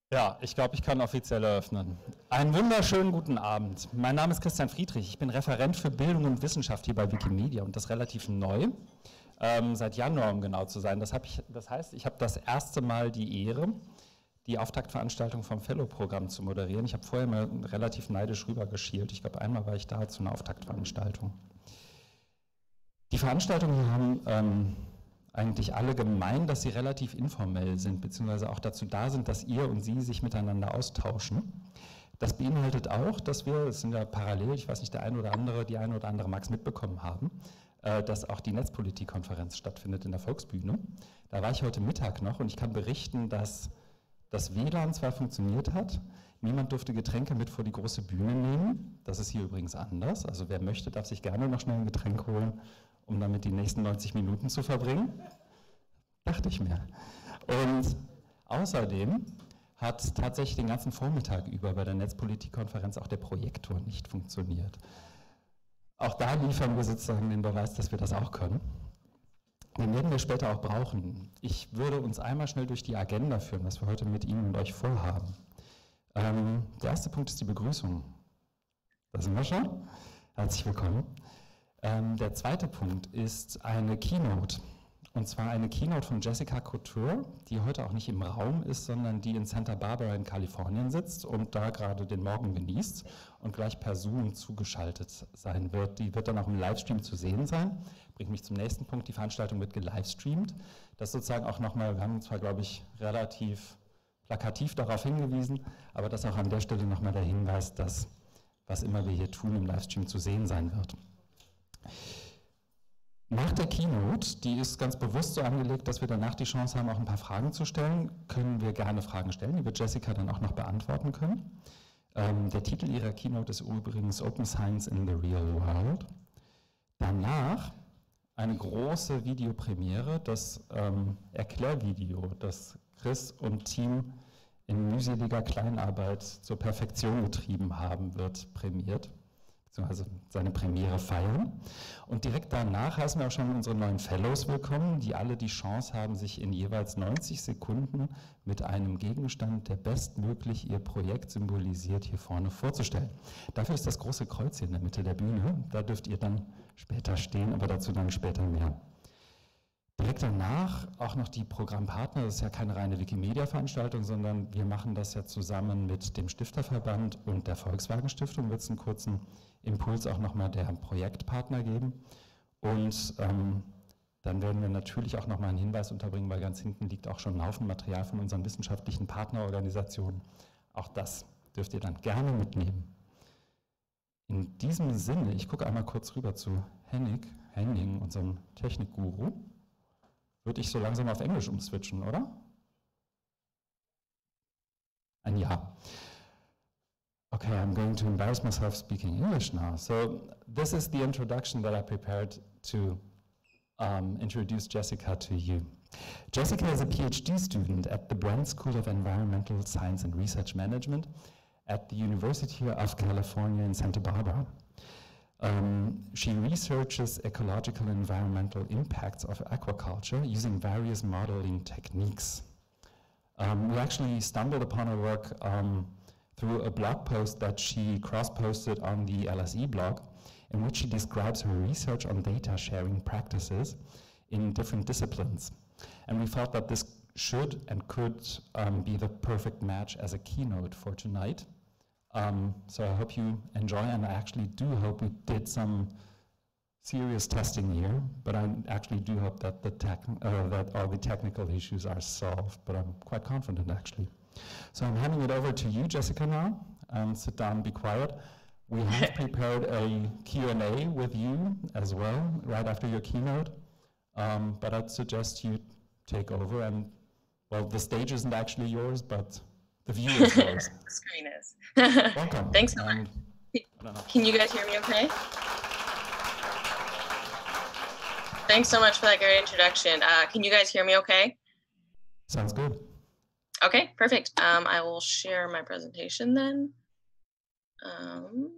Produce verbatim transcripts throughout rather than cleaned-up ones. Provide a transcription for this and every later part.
Ja, ich glaube, ich kann offiziell eröffnen. Einen wunderschönen guten Abend. Mein Name ist Christian Friedrich. Ich bin Referent für Bildung und Wissenschaft hier bei Wikimedia und das relativ neu, ähm, seit Januar, um genau zu sein. Das, hab ich, das heißt, ich habe das erste Mal die Ehre, die Auftaktveranstaltung vom Fellow-Programm zu moderieren. Ich habe vorher mal relativ neidisch rübergeschielt. Ich glaube, einmal war ich da zu einer Auftaktveranstaltung. Die Veranstaltungen haben ähm, eigentlich alle gemein, dass sie relativ informell sind, beziehungsweise auch dazu da sind, dass ihr und sie sich miteinander austauschen. Das beinhaltet auch, dass wir, es sind ja parallel, ich weiß nicht, der eine oder andere, die eine oder andere mag es mitbekommen haben, äh, dass auch die Netzpolitik-Konferenz stattfindet in der Volksbühne. Da war ich heute Mittag noch und ich kann berichten, dass das W L A N zwar funktioniert hat, niemand durfte Getränke mit vor die große Bühne nehmen. Das ist hier übrigens anders. Also wer möchte, darf sich gerne noch schnell ein Getränk holen, um damit die nächsten neunzig Minuten zu verbringen. Dachte ich mir. Und außerdem hat tatsächlich den ganzen Vormittag über bei der Netzpolitik-Konferenz auch der Projektor nicht funktioniert. Auch da liefern wir sozusagen den Beweis, dass wir das auch können. Den werden wir später auch brauchen. Ich würde uns einmal schnell durch die Agenda führen, was wir heute mit Ihnen und euch vorhaben. Ähm, der erste Punkt ist die Begrüßung. Da sind wir schon. Herzlich willkommen. Ähm, der zweite Punkt ist eine Keynote. Und zwar eine Keynote von Jessica Couture, die heute auch nicht im Raum ist, sondern die in Santa Barbara in Kalifornien sitzt und da gerade den Morgen genießt und gleich per Zoom zugeschaltet sein wird. Die wird dann auch im Livestream zu sehen sein. Bringt mich zum nächsten Punkt, die Veranstaltung wird gelivestreamt. Das ist sozusagen auch nochmal, wir haben zwar, glaube ich, relativ plakativ darauf hingewiesen, aber das auch an der Stelle nochmal der Hinweis, dass was immer wir hier tun, im Livestream zu sehen sein wird. Nach der Keynote, die ist ganz bewusst so angelegt, dass wir danach die Chance haben, auch ein paar Fragen zu stellen, können wir gerne Fragen stellen, die wird Jessica dann auch noch beantworten können. Ähm, der Titel ihrer Keynote ist übrigens Open Science in the Real World. Danach eine große Videopremiere, das ähm, Erklärvideo, das Chris und Team in mühseliger Kleinarbeit zur Perfektion getrieben haben, wird prämiert. Also seine Premiere feiern. Und direkt danach heißen wir auch schon unsere neuen Fellows willkommen, die alle die Chance haben, sich in jeweils neunzig Sekunden mit einem Gegenstand, der bestmöglich ihr Projekt symbolisiert, hier vorne vorzustellen. Dafür ist das große Kreuz hier in der Mitte der Bühne. Da dürft ihr dann später stehen, aber dazu dann später mehr. Direkt danach auch noch die Programmpartner, das ist ja keine reine Wikimedia-Veranstaltung, sondern wir machen das ja zusammen mit dem Stifterverband und der Volkswagen Stiftung, wird es einen kurzen Impuls auch nochmal der Projektpartner geben. Und ähm, dann werden wir natürlich auch nochmal einen Hinweis unterbringen, weil ganz hinten liegt auch schon ein Haufen Material von unseren wissenschaftlichen Partnerorganisationen. Auch das dürft ihr dann gerne mitnehmen. In diesem Sinne, ich gucke einmal kurz rüber zu Henning, Henning, unserem Technikguru. Würde ich so langsam auf Englisch umswitchen, oder? Ein Ja. Okay, I'm going to embarrass myself speaking English now. So this is the introduction that I prepared to um, introduce Jessica to you. Jessica is a PhD student at the Brent School of Environmental Science and Research Management at the University of California in Santa Barbara. Um, she researches ecological and environmental impacts of aquaculture using various modeling techniques. Um, we actually stumbled upon her work um, through a blog post that she cross-posted on the L S E blog, in which she describes her research on data sharing practices in different disciplines. And we thought that this should and could um, be the perfect match as a keynote for tonight. Um, so I hope you enjoy, and I actually do hope we did some serious testing here, but I actually do hope that, the tech, uh, that all the technical issues are solved, but I'm quite confident actually. So I'm handing it over to you, Jessica, now. Um, sit down, be quiet. We have prepared a Q and A with you as well, right after your keynote, um, but I'd suggest you take over, and well, the stage isn't actually yours, but the view is yours. The screen is. Welcome. Thanks so And, much. Can you guys hear me okay? Thanks so much for that great introduction. Uh, can you guys hear me okay? Sounds good. Okay, perfect. Um, I will share my presentation then. Um,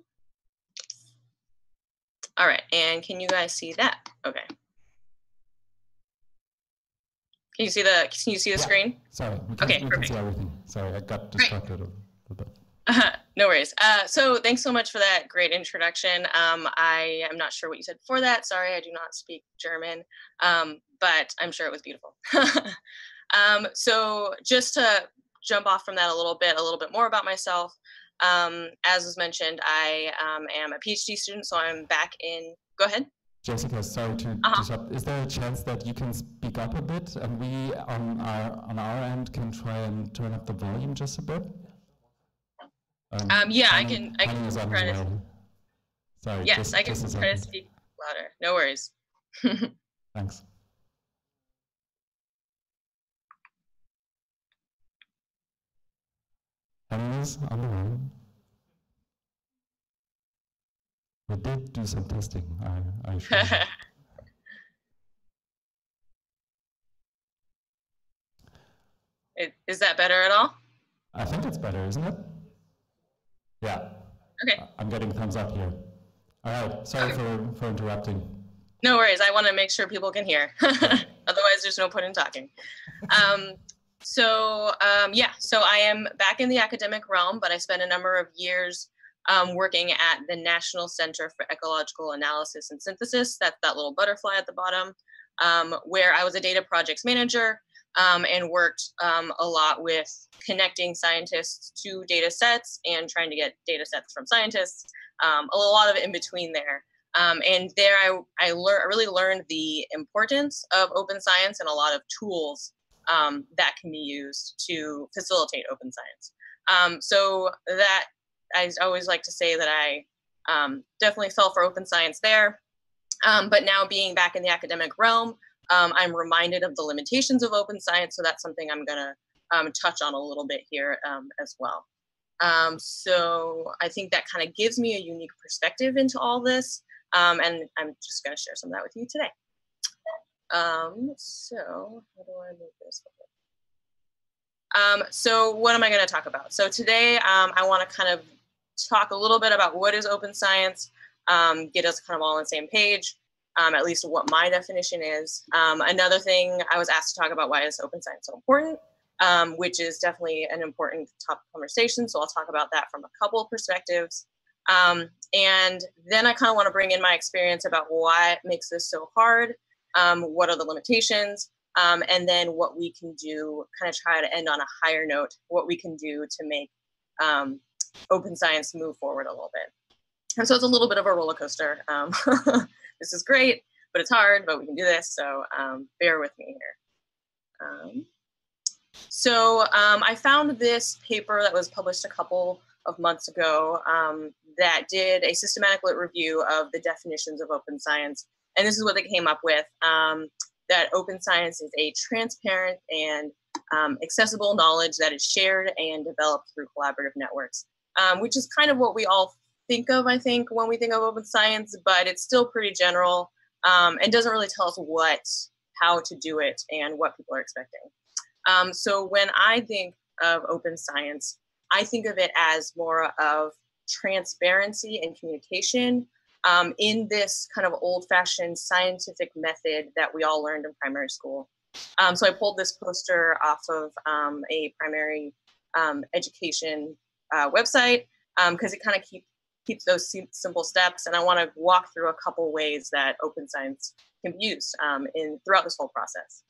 all right, and can you guys see that? Okay. Can you see the, can you see the yeah. screen? Sorry, we can, Okay, we perfect. can see everything. Sorry, I got distracted a little bit. Uh, no worries. Uh, so thanks so much for that great introduction. Um, I am not sure what you said before that. Sorry, I do not speak German, um, but I'm sure it was beautiful. um, so just to jump off from that a little bit, a little bit more about myself. Um, as was mentioned, I um, am a PhD student, so I'm back in, go ahead. Jessica, sorry to uh-huh. disrupt. Is there a chance that you can speak up a bit and we on our, on our end can try and turn up the volume just a bit? Um, um, yeah, I can, I can try to, well. Sorry, yes, just, I can just a try to speak louder. No worries. Thanks. Anyways, on the line. We did do some testing, I, I assure you. It, is that better at all? I think it's better, isn't it? Yeah. Okay. I'm getting thumbs up here. All right, sorry okay. for, for interrupting. No worries, I want to make sure people can hear. Otherwise, there's no point in talking. Um, so um, yeah, so I am back in the academic realm, but I spent a number of years um, working at the National Center for Ecological Analysis and Synthesis, that's that little butterfly at the bottom, um, where I was a data projects manager um, and worked um, a lot with connecting scientists to data sets and trying to get data sets from scientists, um, a lot of it in between there. Um, and there I, I, lear I really learned the importance of open science and a lot of tools um, that can be used to facilitate open science. Um, so that, I always like to say that I um, definitely fell for open science there. Um, but now being back in the academic realm, um, I'm reminded of the limitations of open science. So that's something I'm gonna um, touch on a little bit here um, as well. Um, so I think that kind of gives me a unique perspective into all this. Um, and I'm just going to share some of that with you today. Um, so how do I move this? Um, so what am I going to talk about? So today um, I want to kind of talk a little bit about what is open science, um, get us kind of all on the same page, um, at least what my definition is. Um, another thing I was asked to talk about, why is open science so important, um, which is definitely an important topic of conversation. So I'll talk about that from a couple of perspectives. Um, and then I kind of want to bring in my experience about why it makes this so hard, um, what are the limitations, um, and then what we can do, kind of try to end on a higher note, what we can do to make um, open science move forward a little bit. And so it's a little bit of a roller coaster. Um, this is great, but it's hard, but we can do this. So um, bear with me here. Um, so um, I found this paper that was published a couple of months ago um, that did a systematic lit review of the definitions of open science. And this is what they came up with, um, that open science is a transparent and um, accessible knowledge that is shared and developed through collaborative networks, um, which is kind of what we all think of, I think, when we think of open science, but it's still pretty general um, and doesn't really tell us what, how to do it and what people are expecting. Um, so when I think of open science, I think of it as more of transparency and communication um, in this kind of old-fashioned scientific method that we all learned in primary school. Um, so I pulled this poster off of um, a primary um, education uh, website because um, it kind of keep, keeps those simple steps. And I want to walk through a couple ways that open science can be used um, in throughout this whole process.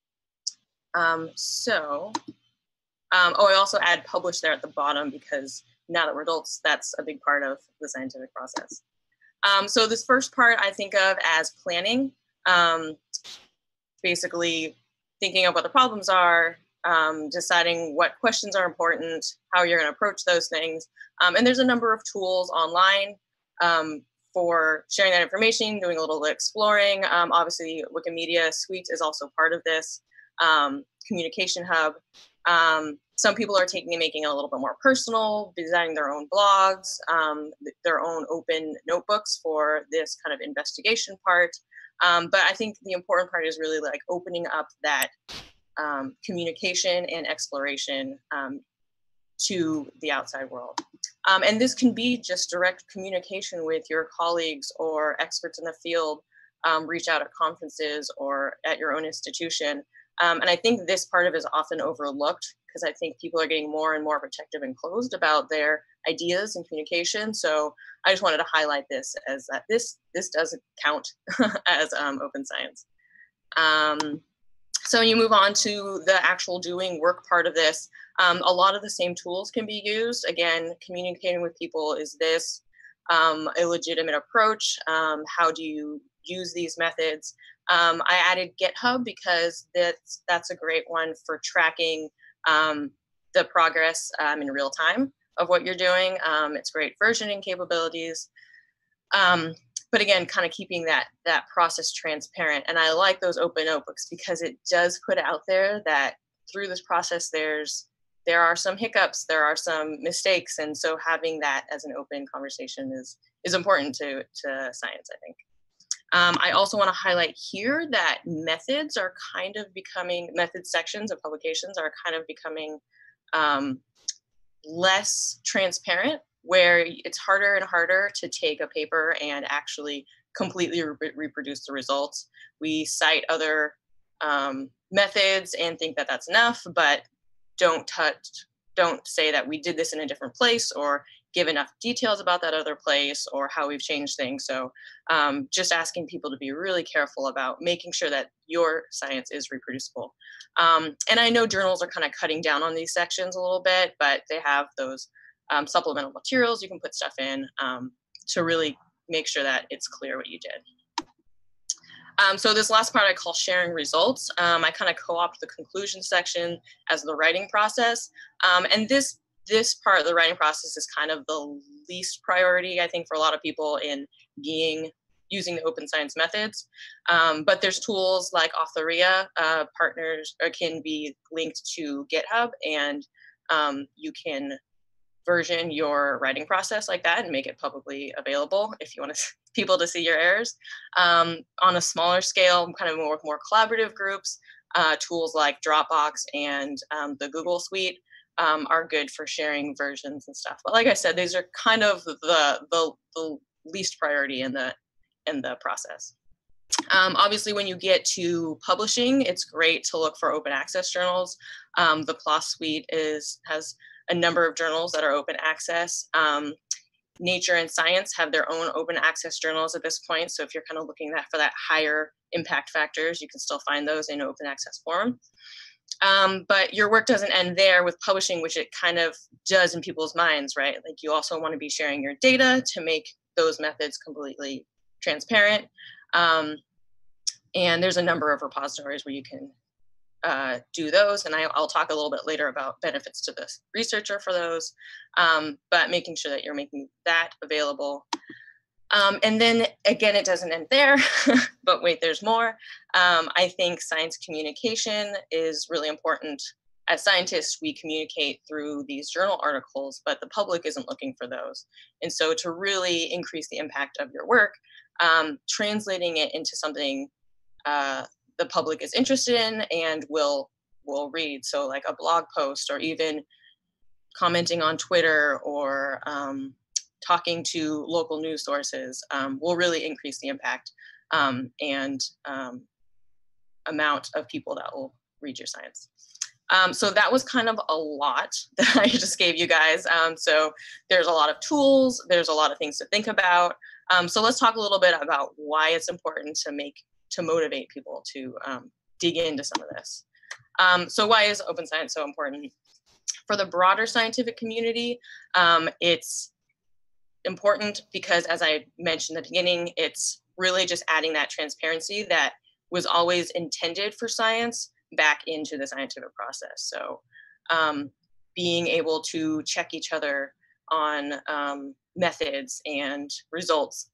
Um, so, um, oh, I also add publish there at the bottom because now that we're adults, that's a big part of the scientific process. Um, so this first part I think of as planning, um, basically thinking of what the problems are, um, deciding what questions are important, how you're going to approach those things. Um, and there's a number of tools online um, for sharing that information, doing a little exploring. Um, obviously, Wikimedia Suite is also part of this. Um, Communication Hub. Um, some people are taking and making it a little bit more personal, designing their own blogs, um, their own open notebooks for this kind of investigation part. Um, but I think the important part is really like opening up that um, communication and exploration um, to the outside world. Um, and this can be just direct communication with your colleagues or experts in the field, um, reach out at conferences or at your own institution. Um, and I think this part of it is often overlooked because I think people are getting more and more protective and closed about their ideas and communication. So I just wanted to highlight this as that this this doesn't count as um, open science. Um, so you move on to the actual doing work part of this. Um, a lot of the same tools can be used. Again, communicating with people, is this um, a legitimate approach? Um, how do you use these methods? Um, I added GitHub because that's, that's a great one for tracking um, the progress um, in real time of what you're doing. Um, it's great versioning capabilities. Um, but again, kind of keeping that that process transparent. And I like those open notebooks because it does put out there that through this process, there's there are some hiccups, there are some mistakes. And so having that as an open conversation is, is important to, to science, I think. Um, I also want to highlight here that methods are kind of becoming, method sections of publications are kind of becoming um, less transparent, where it's harder and harder to take a paper and actually completely re reproduce the results. We cite other um, methods and think that that's enough, but don't touch, don't say that we did this in a different place or give enough details about that other place or how we've changed things. So um, just asking people to be really careful about making sure that your science is reproducible. Um, and I know journals are kind of cutting down on these sections a little bit, but they have those um, supplemental materials you can put stuff in um, to really make sure that it's clear what you did. Um, so this last part I call sharing results. Um, I kind of co-opt the conclusion section as the writing process. Um, and this This part of the writing process is kind of the least priority, I think, for a lot of people in being using the open science methods. Um, but there's tools like Authorea, uh, partners or can be linked to GitHub, and um, you can version your writing process like that and make it publicly available if you want to, people to see your errors. Um, on a smaller scale, kind of more with more collaborative groups, uh, tools like Dropbox and um, the Google Suite Um, are good for sharing versions and stuff. But like I said, these are kind of the the, the least priority in the in the process. Um, obviously, when you get to publishing, it's great to look for open access journals. Um, the PLOS Suite is has a number of journals that are open access. Um, Nature and Science have their own open access journals at this point. So if you're kind of looking at for that higher impact factors, you can still find those in open access form. Um, but your work doesn't end there with publishing, which it kind of does in people's minds, right? Like you also want to be sharing your data to make those methods completely transparent. Um, and there's a number of repositories where you can uh, do those. And I, I'll talk a little bit later about benefits to the researcher for those, um, but making sure that you're making that available. Um, and then again, it doesn't end there, but wait, there's more. Um, I think science communication is really important. As scientists, we communicate through these journal articles, but the public isn't looking for those. And so to really increase the impact of your work, um, translating it into something uh, the public is interested in and will, will read. So like a blog post or even commenting on Twitter or um, talking to local news sources um, will really increase the impact um, and um, amount of people that will read your science. Um, so that was kind of a lot that I just gave you guys. Um, so there's a lot of tools, there's a lot of things to think about. Um, so let's talk a little bit about why it's important to make, to motivate people to um, dig into some of this. Um, so why is open science so important? For the broader scientific community, um, it's important because, as I mentioned at the beginning, it's really just adding that transparency that was always intended for science back into the scientific process. So um, being able to check each other on um, methods and results.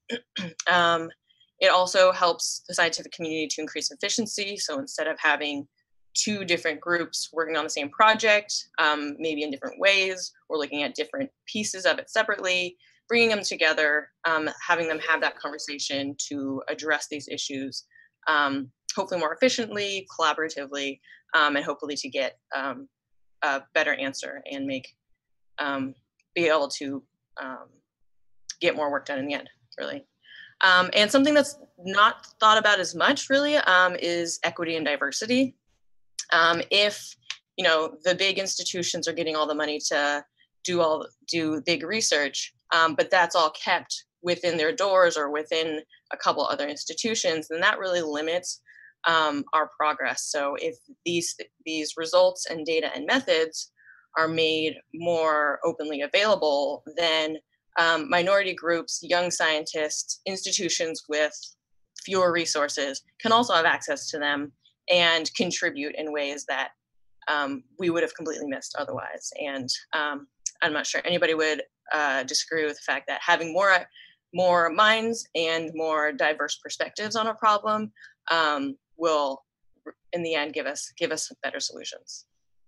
um, it also helps the scientific community to increase efficiency. So instead of having two different groups working on the same project, um, maybe in different ways, or looking at different pieces of it separately, bringing them together, um, having them have that conversation to address these issues, um, hopefully more efficiently, collaboratively, um, and hopefully to get um, a better answer and make, um, be able to um, get more work done in the end, really. Um, and something that's not thought about as much, really, um, is equity and diversity. Um, if, you know, the big institutions are getting all the money to do all do big research, um, but that's all kept within their doors or within a couple other institutions, then that really limits um, our progress. So if these these results and data and methods are made more openly available, then um, minority groups, young scientists, institutions with fewer resources can also have access to them and contribute in ways that um, we would have completely missed otherwise. And um, I'm not sure anybody would uh, disagree with the fact that having more more minds and more diverse perspectives on a problem um, will, in the end, give us give us better solutions.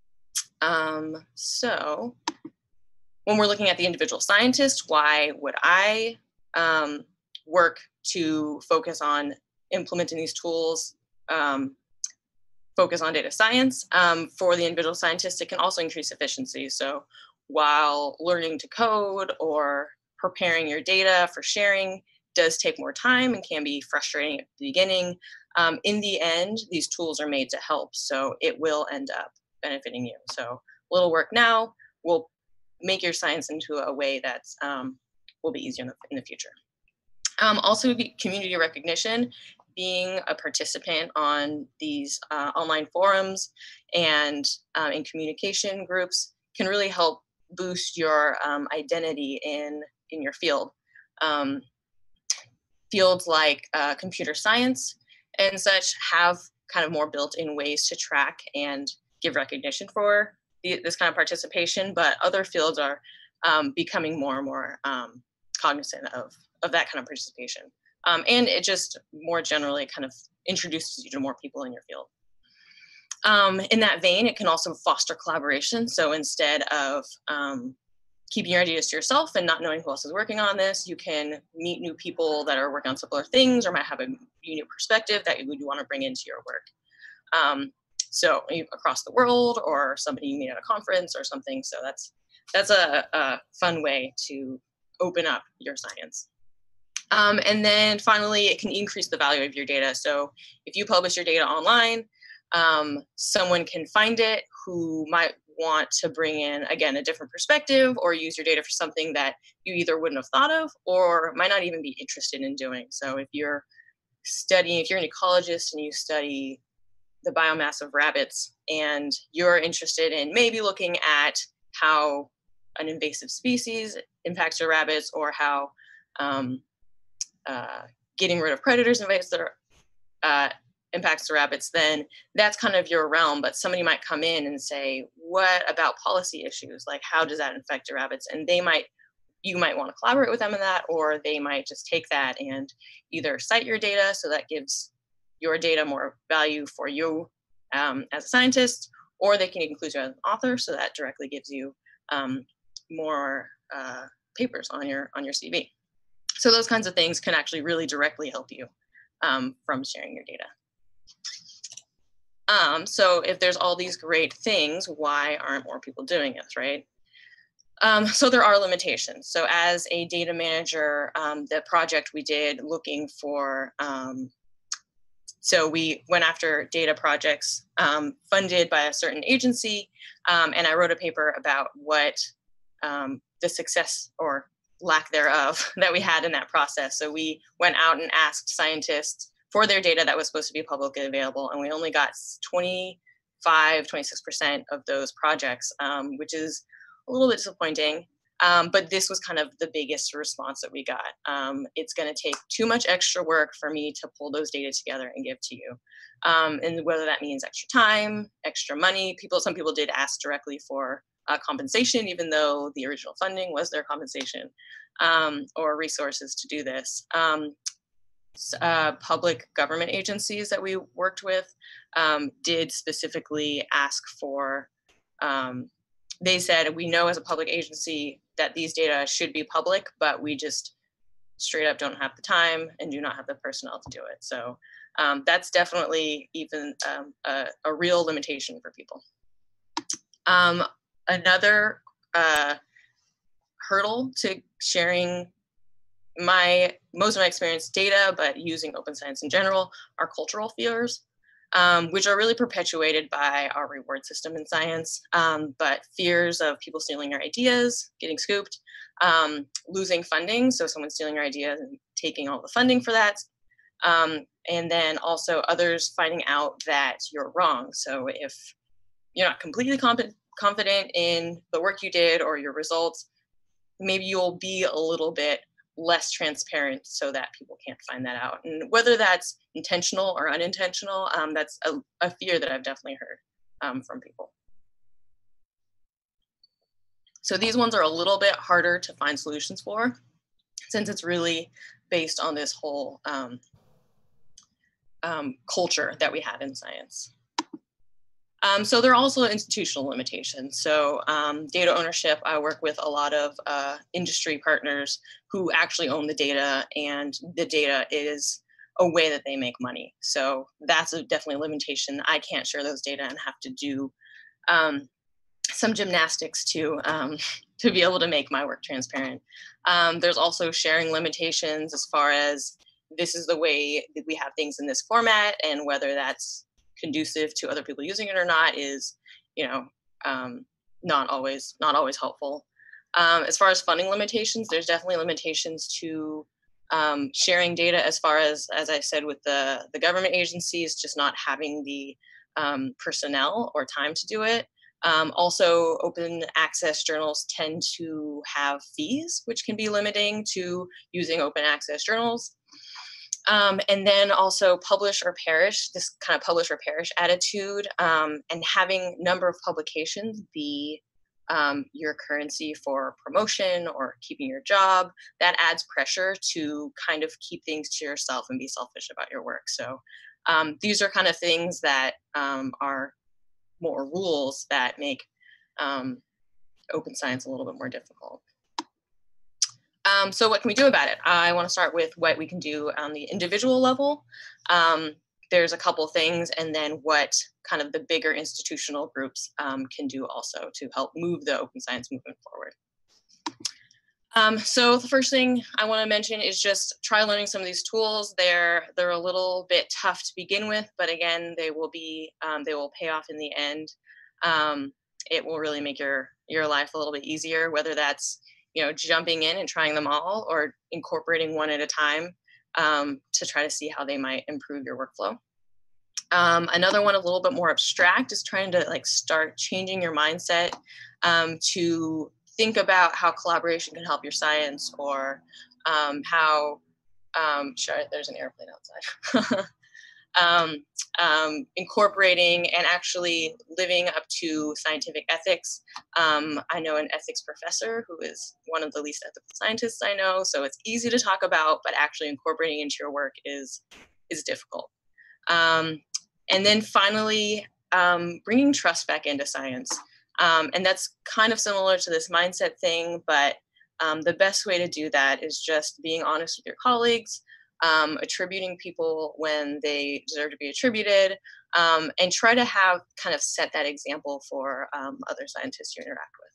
Um, so, when we're looking at the individual scientist, why would I um, work to focus on implementing these tools? Um, focus on data science. Um, for the individual scientist, it can also increase efficiency. So while learning to code or preparing your data for sharing does take more time and can be frustrating at the beginning, um, in the end, these tools are made to help. So it will end up benefiting you. So little work now will make your science into a way that um, will be easier in the, in the future. Um, also, community recognition. Being a participant on these uh, online forums and uh, in communication groups can really help boost your um, identity in, in your field. Um, fields like uh, computer science and such have kind of more built-in ways to track and give recognition for the, this kind of participation, but other fields are um, becoming more and more um, cognizant of, of that kind of participation. Um, and it just more generally kind of introduces you to more people in your field. Um, in that vein, it can also foster collaboration. So instead of um, keeping your ideas to yourself and not knowing who else is working on this, you can meet new people that are working on similar things or might have a unique perspective that you would want to bring into your work. Um, so across the world or somebody you meet at a conference or something. So that's, that's a, a fun way to open up your science. Um, and then finally, it can increase the value of your data. So if you publish your data online, um, someone can find it who might want to bring in, again, a different perspective or use your data for something that you either wouldn't have thought of or might not even be interested in doing. So if you're studying, if you're an ecologist and you study the biomass of rabbits and you're interested in maybe looking at how an invasive species impacts your rabbits or how um, Uh, getting rid of predators invades their, uh, impacts the rabbits, then that's kind of your realm. But somebody might come in and say, what about policy issues? Like, how does that affect your rabbits? And they might, you might want to collaborate with them in that, or they might just take that and either cite your data, so that gives your data more value for you um, as a scientist, or they can include you as an author, so that directly gives you um, more uh, papers on your on your C V. So those kinds of things can actually really directly help you um, from sharing your data. Um, so if there's all these great things, why aren't more people doing this, right? Um, so there are limitations. So as a data manager, um, the project we did looking for, um, so we went after data projects um, funded by a certain agency, um, and I wrote a paper about what um, the success or lack thereof that we had in that process. So we went out and asked scientists for their data that was supposed to be publicly available, and we only got twenty-five, twenty-six percent of those projects, um, which is a little bit disappointing. Um, but this was kind of the biggest response that we got. Um, it's going to take too much extra work for me to pull those data together and give to you. Um, and whether that means extra time, extra money, people, some people did ask directly for Uh, compensation, even though the original funding was their compensation, um, or resources to do this. Um, uh, public government agencies that we worked with um, did specifically ask for, um, they said, we know as a public agency that these data should be public, but we just straight up don't have the time and do not have the personnel to do it. So um, that's definitely even um, a, a real limitation for people. Um, Another uh, hurdle to sharing my most of my experience data, but using open science in general, are cultural fears. um, which are really perpetuated by our reward system in science. Um, but fears of people stealing your ideas, getting scooped, um, losing funding, so someone stealing your ideas and taking all the funding for that. Um, and then also others finding out that you're wrong. So if you're not completely comp- confident in the work you did or your results, maybe you'll be a little bit less transparent so that people can't find that out. And whether that's intentional or unintentional, um, that's a, a fear that I've definitely heard um, from people. So these ones are a little bit harder to find solutions for, since it's really based on this whole um, um, culture that we have in science. Um, so there are also institutional limitations. So um, data ownership, I work with a lot of uh, industry partners who actually own the data, and the data is a way that they make money. So that's a definitely a limitation. I can't share those data and have to do um, some gymnastics to, um, to be able to make my work transparent. Um, there's also sharing limitations as far as this is the way that we have things in this format, and whether that's conducive to other people using it or not is, you know, um, not always not always helpful. Um, as far as funding limitations, there's definitely limitations to um, sharing data. As far as, as I said, with the the government agencies, just not having the um, personnel or time to do it. Um, also, open access journals tend to have fees, which can be limiting to using open access journals. Um, and then also publish or perish, this kind of publish or perish attitude, um, and having number of publications be um, your currency for promotion or keeping your job, that adds pressure to kind of keep things to yourself and be selfish about your work. So um, these are kind of things that um, are more rules that make um, open science a little bit more difficult. Um, so what can we do about it? I want to start with what we can do on the individual level. Um, there's a couple things, and then what kind of the bigger institutional groups um, can do also to help move the open science movement forward. Um, so the first thing I want to mention is just try learning some of these tools. They're they're a little bit tough to begin with, but again, they will be um, they will pay off in the end. Um, it will really make your your life a little bit easier, whether that's you know, jumping in and trying them all, or incorporating one at a time um, to try to see how they might improve your workflow. Um, another one a little bit more abstract is trying to like start changing your mindset um, to think about how collaboration can help your science, or um, how, um, sorry, there's an airplane outside. Um, um, incorporating and actually living up to scientific ethics. Um, I know an ethics professor who is one of the least ethical scientists I know, so it's easy to talk about, but actually incorporating into your work is, is difficult. Um, and then finally, um, bringing trust back into science. Um, and that's kind of similar to this mindset thing, but um, the best way to do that is just being honest with your colleagues, Um, attributing people when they deserve to be attributed, um, and try to have kind of set that example for um, other scientists you interact with.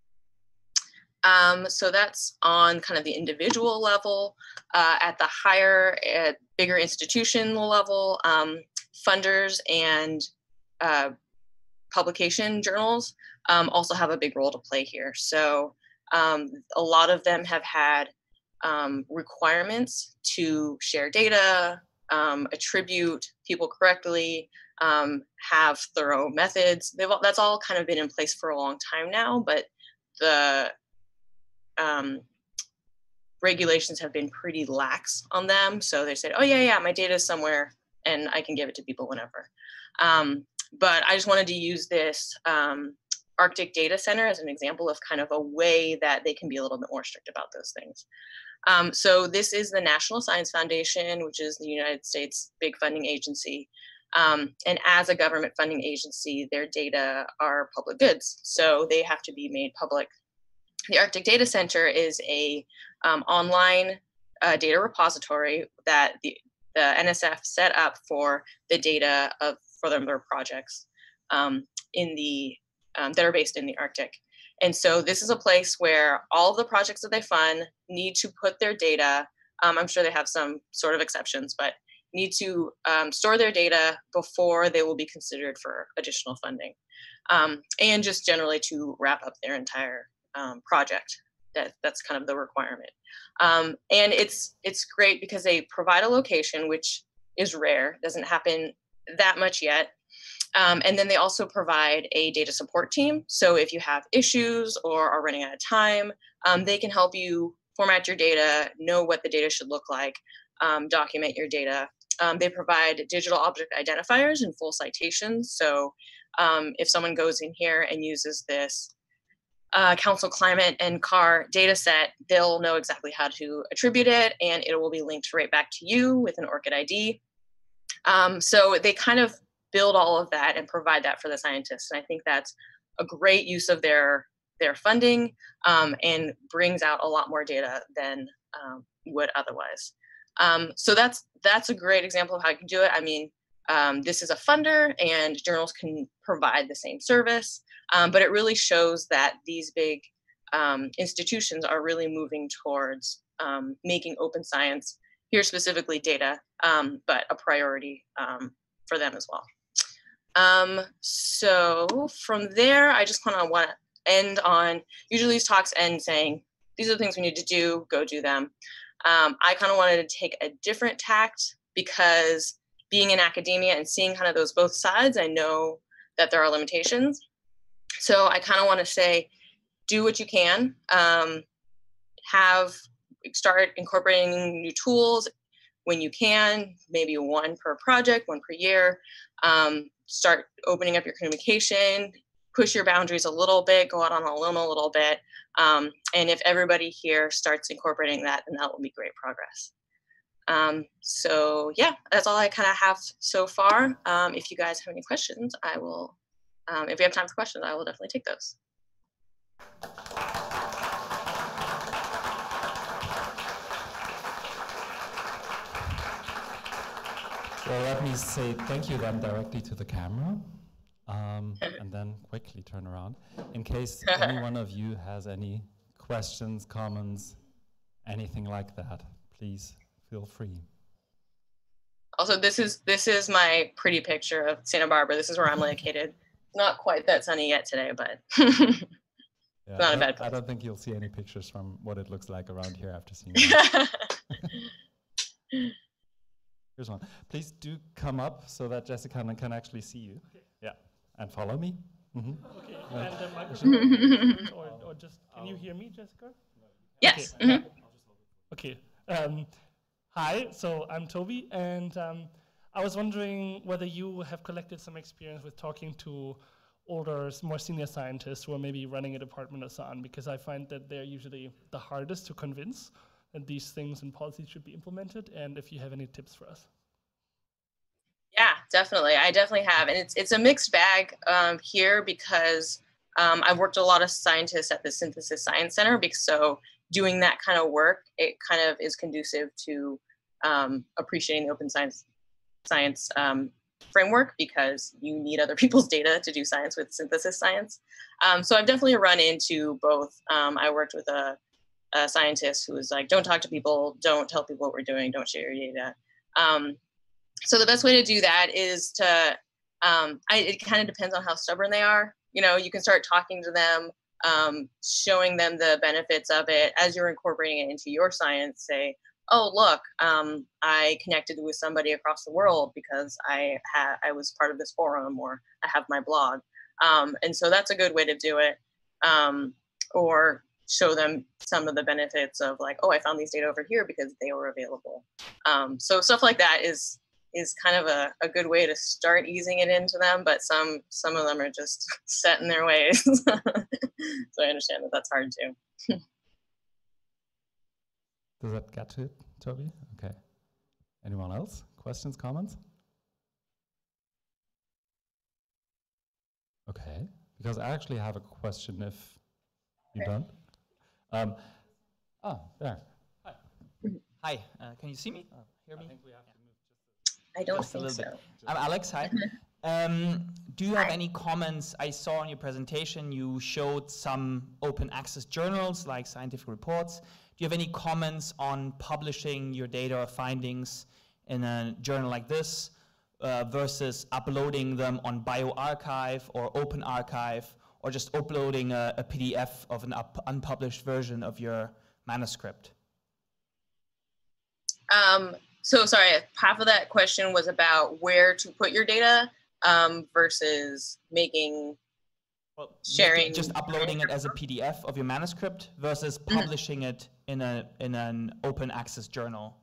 Um, so that's on kind of the individual level. Uh, at the higher, uh, bigger institutional level, um, funders and uh, publication journals um, also have a big role to play here. So um, a lot of them have had Um, requirements to share data, um, attribute people correctly, um, have thorough methods. They've all, that's all kind of been in place for a long time now, but the um, regulations have been pretty lax on them. So they said, oh yeah, yeah, my data is somewhere and I can give it to people whenever. Um, but I just wanted to use this um, Arctic Data Center as an example of kind of a way that they can be a little bit more strict about those things. Um, so this is the National Science Foundation, which is the United States big funding agency. Um, and as a government funding agency, their data are public goods, so they have to be made public. The Arctic Data Center is a um, online uh, data repository that the, the N S F set up for the data of for their, their projects um, in the um, that are based in the Arctic. And so this is a place where all of the projects that they fund need to put their data. Um, I'm sure they have some sort of exceptions, but need to um, store their data before they will be considered for additional funding, um, and just generally to wrap up their entire um, project. That, that's kind of the requirement. Um, and it's it's great because they provide a location, which is rare, doesn't happen that much yet. Um, and then they also provide a data support team. So if you have issues or are running out of time, um, they can help you format your data, know what the data should look like, um, document your data. Um, they provide digital object identifiers and full citations. So um, if someone goes in here and uses this Uh, council climate and C A R data set, they'll know exactly how to attribute it, and it will be linked right back to you with an ORCID I D. Um, so they kind of build all of that and provide that for the scientists. And I think that's a great use of their, their funding um, and brings out a lot more data than um, would otherwise. Um, so that's, that's a great example of how you can do it. I mean, um, this is a funder and journals can provide the same service. Um, but it really shows that these big um, institutions are really moving towards um, making open science, here specifically data, um, but a priority um, for them as well. Um, so from there, I just kind of want to end on, usually these talks end saying, these are the things we need to do, go do them. Um, I kind of wanted to take a different tact because being in academia and seeing kind of those both sides, I know that there are limitations. So I kind of want to say, do what you can, um, have, start incorporating new tools when you can, maybe one per project, one per year, um, start opening up your communication, push your boundaries a little bit, go out on a limb a little bit. Um, and if everybody here starts incorporating that, then that will be great progress. Um, so yeah, that's all I kind of have so far. Um, if you guys have any questions, I will Um, if we have time for questions, I will definitely take those. Well, let me say thank you then directly to the camera, um, and then quickly turn around. In case any one of you has any questions, comments, anything like that, please feel free. Also, this is this is my pretty picture of Santa Barbara. This is where I'm located. Not quite that sunny yet today, but yeah, not a bad place. I don't think you'll see any pictures from what it looks like around here after seeing that. Here's one. Please do come up so that Jessica can actually see you. Okay. Yeah, and follow me. Mm-hmm. Okay, and the microphone, or, or just, can you hear me, Jessica? Yes. Okay. Mm-hmm. Okay. Um, hi, so I'm Toby, and um, I was wondering whether you have collected some experience with talking to older, more senior scientists who are maybe running a department or so on, because I find that they're usually the hardest to convince that these things and policies should be implemented, and if you have any tips for us. Yeah, definitely. I definitely have. And it's, it's a mixed bag um, here because um, I've worked with a lot of scientists at the Synthesis Science Center, because so doing that kind of work, it kind of is conducive to um, appreciating the open science science um, framework, because you need other people's data to do science with synthesis science. Um, so I've definitely run into both. Um, I worked with a, a scientist who was like, don't talk to people, don't tell people what we're doing, don't share your data. Um, so the best way to do that is to, um, I, it kind of depends on how stubborn they are. You know, you can start talking to them, um, showing them the benefits of it as you're incorporating it into your science. Say, oh, look, um, I connected with somebody across the world because I ha I was part of this forum, or I have my blog. Um, and so that's a good way to do it. Um, or show them some of the benefits of like, oh, I found these data over here because they were available. Um, so stuff like that is is kind of a, a good way to start easing it into them, but some some of them are just set in their ways. So I understand that that's hard too. Does that get to it, Toby? Okay. Anyone else? Questions, comments? Okay, because I actually have a question if you don't. Um, oh, there. Hi. Hi, uh, can you see me? Uh, hear me? I think we have to move just I don't just think a so. little bit. I'm Alex, hi. Um, do you have any comments? I saw in your presentation you showed some open access journals like Scientific Reports. Do you have any comments on publishing your data or findings in a journal like this uh, versus uploading them on bioRxiv or OpenArchive, or just uploading a, a P D F of an up unpublished version of your manuscript? Um, so sorry, half of that question was about where to put your data um, versus making, well, sharing. Just uploading it as a P D F of your manuscript versus publishing mm-hmm. it in a in an open access journal.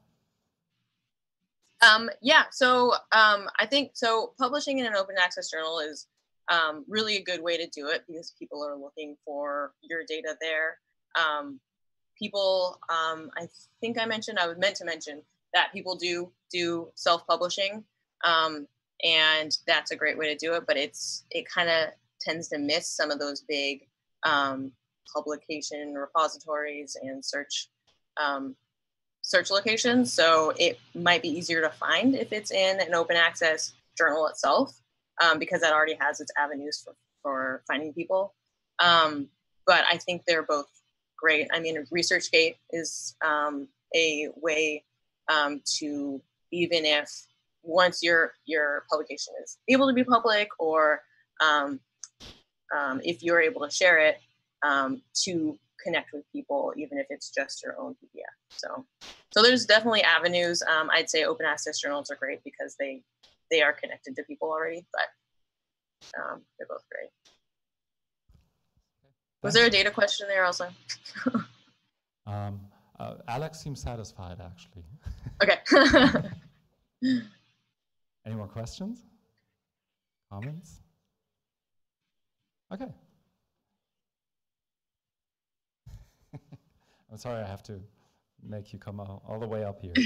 Um, yeah, so um, I think, so publishing in an open access journal is um, really a good way to do it because people are looking for your data there. Um, people, um, I think I mentioned, I was meant to mention that people do do self-publishing, um, and that's a great way to do it, but it's it kind of tends to miss some of those big um, publication repositories and search um, search locations. So it might be easier to find if it's in an open access journal itself, um, because that already has its avenues for, for finding people. Um, but I think they're both great. I mean, ResearchGate is um, a way um, to, even if once your, your publication is able to be public, or um, um, if you're able to share it, um, to connect with people, even if it's just your own P D F. So, so there's definitely avenues. Um, I'd say open access journals are great because they they are connected to people already, but um, they're both great. Was there a data question there also? um, uh, Alex seems satisfied, actually. Okay. Any more questions? Comments? Okay. I'm sorry I have to make you come all, all the way up here.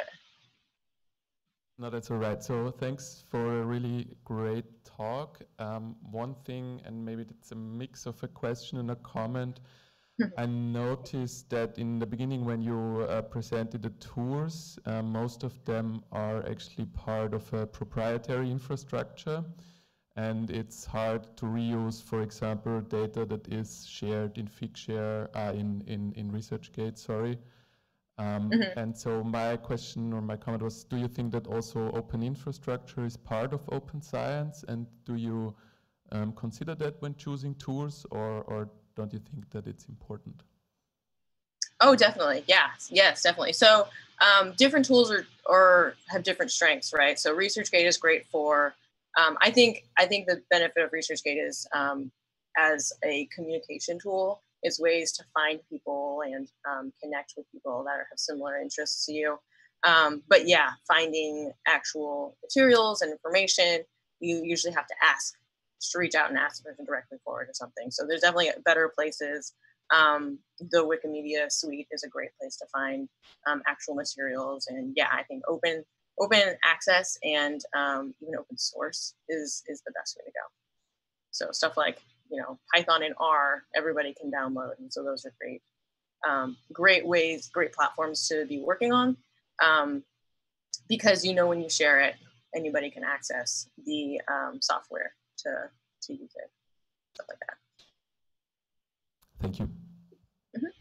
No, that's all right. So thanks for a really great talk. Um, one thing, and maybe it's a mix of a question and a comment, I noticed that in the beginning when you uh, presented the tours, uh, most of them are actually part of a proprietary infrastructure. And it's hard to reuse, for example, data that is shared in Figshare, uh, in, in, in ResearchGate, sorry. Um, mm-hmm. And so my question or my comment was, do you think that also open infrastructure is part of open science? And do you um, consider that when choosing tours, or, or don't you think that it's important? Oh, definitely. Yes, yes, definitely. So um, different tools are, or have different strengths, right? So ResearchGate is great for Um, I think I think the benefit of ResearchGate is um, as a communication tool, is ways to find people and um, connect with people that are, have similar interests to you. Um, but yeah, finding actual materials and information, you usually have to ask, just reach out and ask the person directly for it or something. So there's definitely better places. Um, the Wikimedia suite is a great place to find um, actual materials. And yeah, I think open Open access and um, even open source is is the best way to go. So stuff like, you know, Python and R, everybody can download, and so those are great, um, great ways, great platforms to be working on, um, because you know when you share it, anybody can access the um, software to to use it, stuff like that. Thank you. Mm-hmm.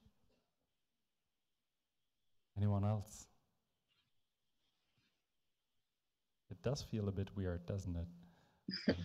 Anyone else? It does feel a bit weird, doesn't it? um,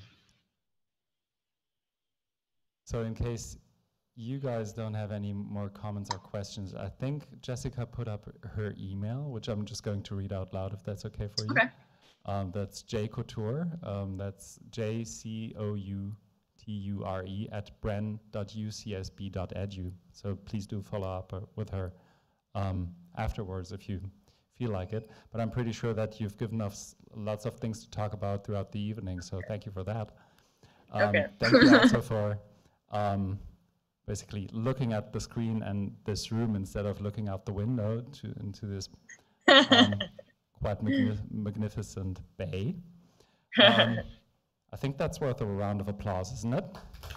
so in case you guys don't have any more comments or questions, I think Jessica put up her email, which I'm just going to read out loud if that's okay for you. Okay. Um, that's jcouture, um, that's J C O U T U R E at bren dot U C S B dot edu. So please do follow up uh, with her um, afterwards if you feel like it. But I'm pretty sure that you've given us lots of things to talk about throughout the evening, so thank you for that. Um, okay. Thank you also for um, basically looking at the screen and this room instead of looking out the window to into this um, quite magni magnificent bay. Um, I think that's worth a round of applause, isn't it?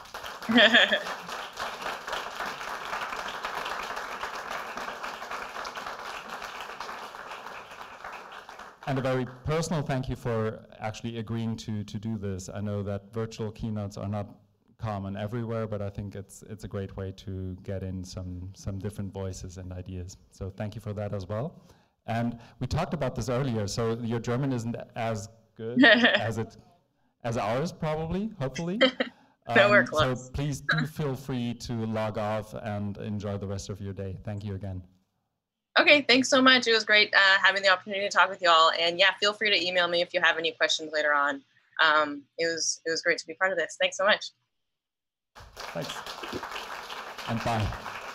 And a very personal thank you for actually agreeing to, to do this. I know that virtual keynotes are not common everywhere, but I think it's, it's a great way to get in some, some different voices and ideas. So thank you for that as well. And we talked about this earlier, so your German isn't as good as it as ours, probably, hopefully. No, um, we're close. So please do feel free to log off and enjoy the rest of your day. Thank you again. Okay, thanks so much. It was great uh, having the opportunity to talk with you all. And yeah, feel free to email me if you have any questions later on. Um, it was it was great to be part of this. Thanks so much. Thanks. And bye.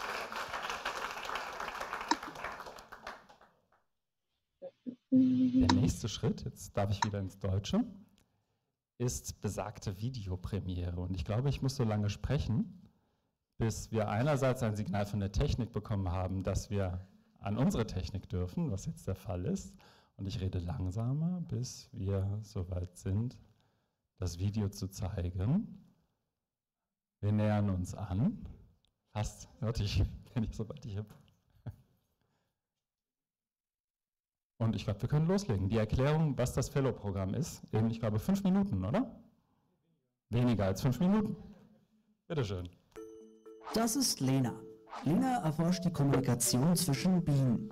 Der nächste Schritt, jetzt darf ich wieder ins Deutsche, ist besagte Videopremiere. Und ich glaube, ich muss so lange sprechen, bis wir einerseits ein Signal von der Technik bekommen haben, dass wir an unsere Technik dürfen, was jetzt der Fall ist. Und ich rede langsamer, bis wir soweit sind, das Video zu zeigen. Wir nähern uns an. Fast, warte, ich bin nicht so weit ich habe. Und ich glaube, wir können loslegen. Die Erklärung, was das Fellow-Programm ist, in, ich glaube, fünf Minuten, oder? Weniger als fünf Minuten. Bitte schön. Das ist Lena. Lena erforscht die Kommunikation zwischen Bienen.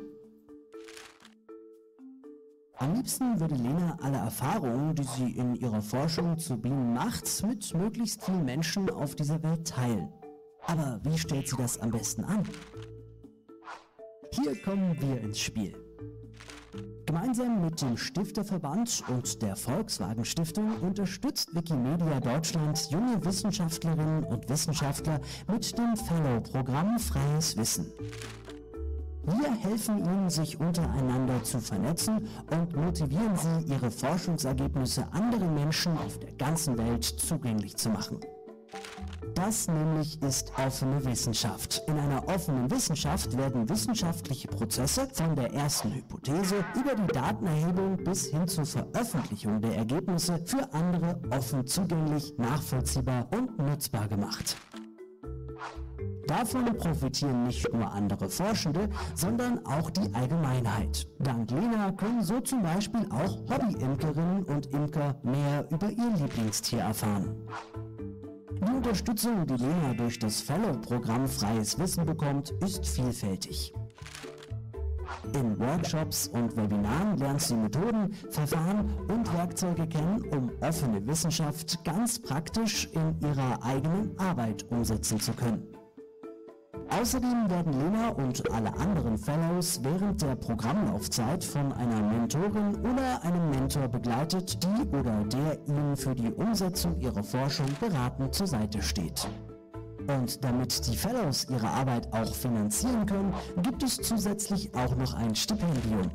Am liebsten würde Lena alle Erfahrungen, die sie in ihrer Forschung zu Bienen macht, mit möglichst vielen Menschen auf dieser Welt teilen. Aber wie stellt sie das am besten an? Hier kommen wir ins Spiel. Gemeinsam mit dem Stifterverband und der Volkswagen Stiftung unterstützt Wikimedia Deutschland junge Wissenschaftlerinnen und Wissenschaftler mit dem Fellow-Programm Freies Wissen. Wir helfen ihnen, sich untereinander zu vernetzen und motivieren sie, ihre Forschungsergebnisse anderen Menschen auf der ganzen Welt zugänglich zu machen. Das nämlich ist offene Wissenschaft. In einer offenen Wissenschaft werden wissenschaftliche Prozesse von der ersten Hypothese über die Datenerhebung bis hin zur Veröffentlichung der Ergebnisse für andere offen zugänglich, nachvollziehbar und nutzbar gemacht. Davon profitieren nicht nur andere Forschende, sondern auch die Allgemeinheit. Dank Lena können so zum Beispiel auch Hobby-Imkerinnen und Imker mehr über ihr Lieblingstier erfahren. Die Unterstützung, die Lena durch das Fellow-Programm Freies Wissen bekommt, ist vielfältig. In Workshops und Webinaren lernt sie Methoden, Verfahren und Werkzeuge kennen, um offene Wissenschaft ganz praktisch in ihrer eigenen Arbeit umsetzen zu können. Außerdem werden Lena und alle anderen Fellows während der Programmlaufzeit von einer Mentorin oder einem Mentor begleitet, die oder der ihnen für die Umsetzung ihrer Forschung beratend zur Seite steht. Und damit die Fellows ihre Arbeit auch finanzieren können, gibt es zusätzlich auch noch ein Stipendium.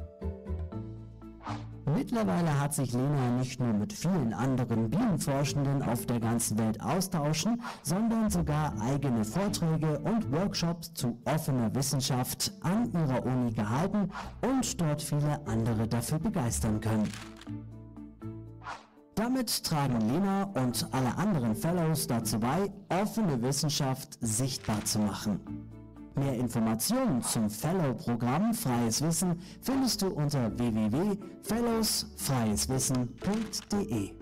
Mittlerweile hat sich Lena nicht nur mit vielen anderen Bienenforschenden auf der ganzen Welt austauschen, sondern sogar eigene Vorträge und Workshops zu offener Wissenschaft an ihrer Uni gehalten und dort viele andere dafür begeistern können. Damit tragen Lena und alle anderen Fellows dazu bei, offene Wissenschaft sichtbar zu machen. Mehr Informationen zum Fellow-Programm Freies Wissen findest du unter w w w punkt fellows freies wissen punkt de.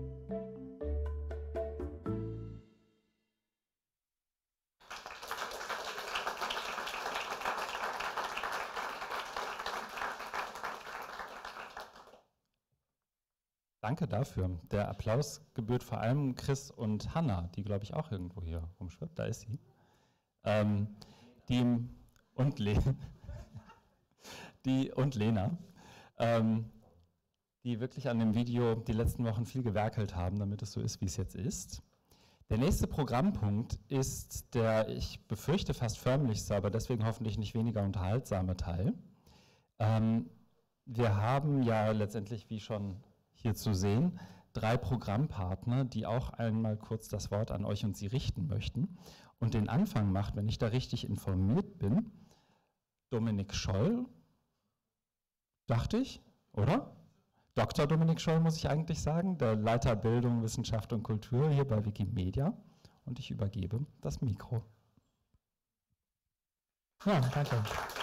Danke dafür. Der Applaus gebührt vor allem Chris und Hannah, die, glaube ich, auch irgendwo hier rumschwirrt. Da ist sie. Ähm, die und, Le die und Lena, ähm, die wirklich an dem Video die letzten Wochen viel gewerkelt haben, damit es so ist, wie es jetzt ist. Der nächste Programmpunkt ist der, ich befürchte, fast förmlichste, aber deswegen hoffentlich nicht weniger unterhaltsame Teil. Ähm, wir haben ja letztendlich, wie schon hier zu sehen, drei Programmpartner, die auch einmal kurz das Wort an euch und sie richten möchten. Und den Anfang macht, wenn ich da richtig informiert bin, Dominik Scholl, dachte ich, oder? Doktor Dominik Scholl muss ich eigentlich sagen, der Leiter Bildung, Wissenschaft und Kultur hier bei Wikimedia. Und ich übergebe das Mikro. Ja, danke.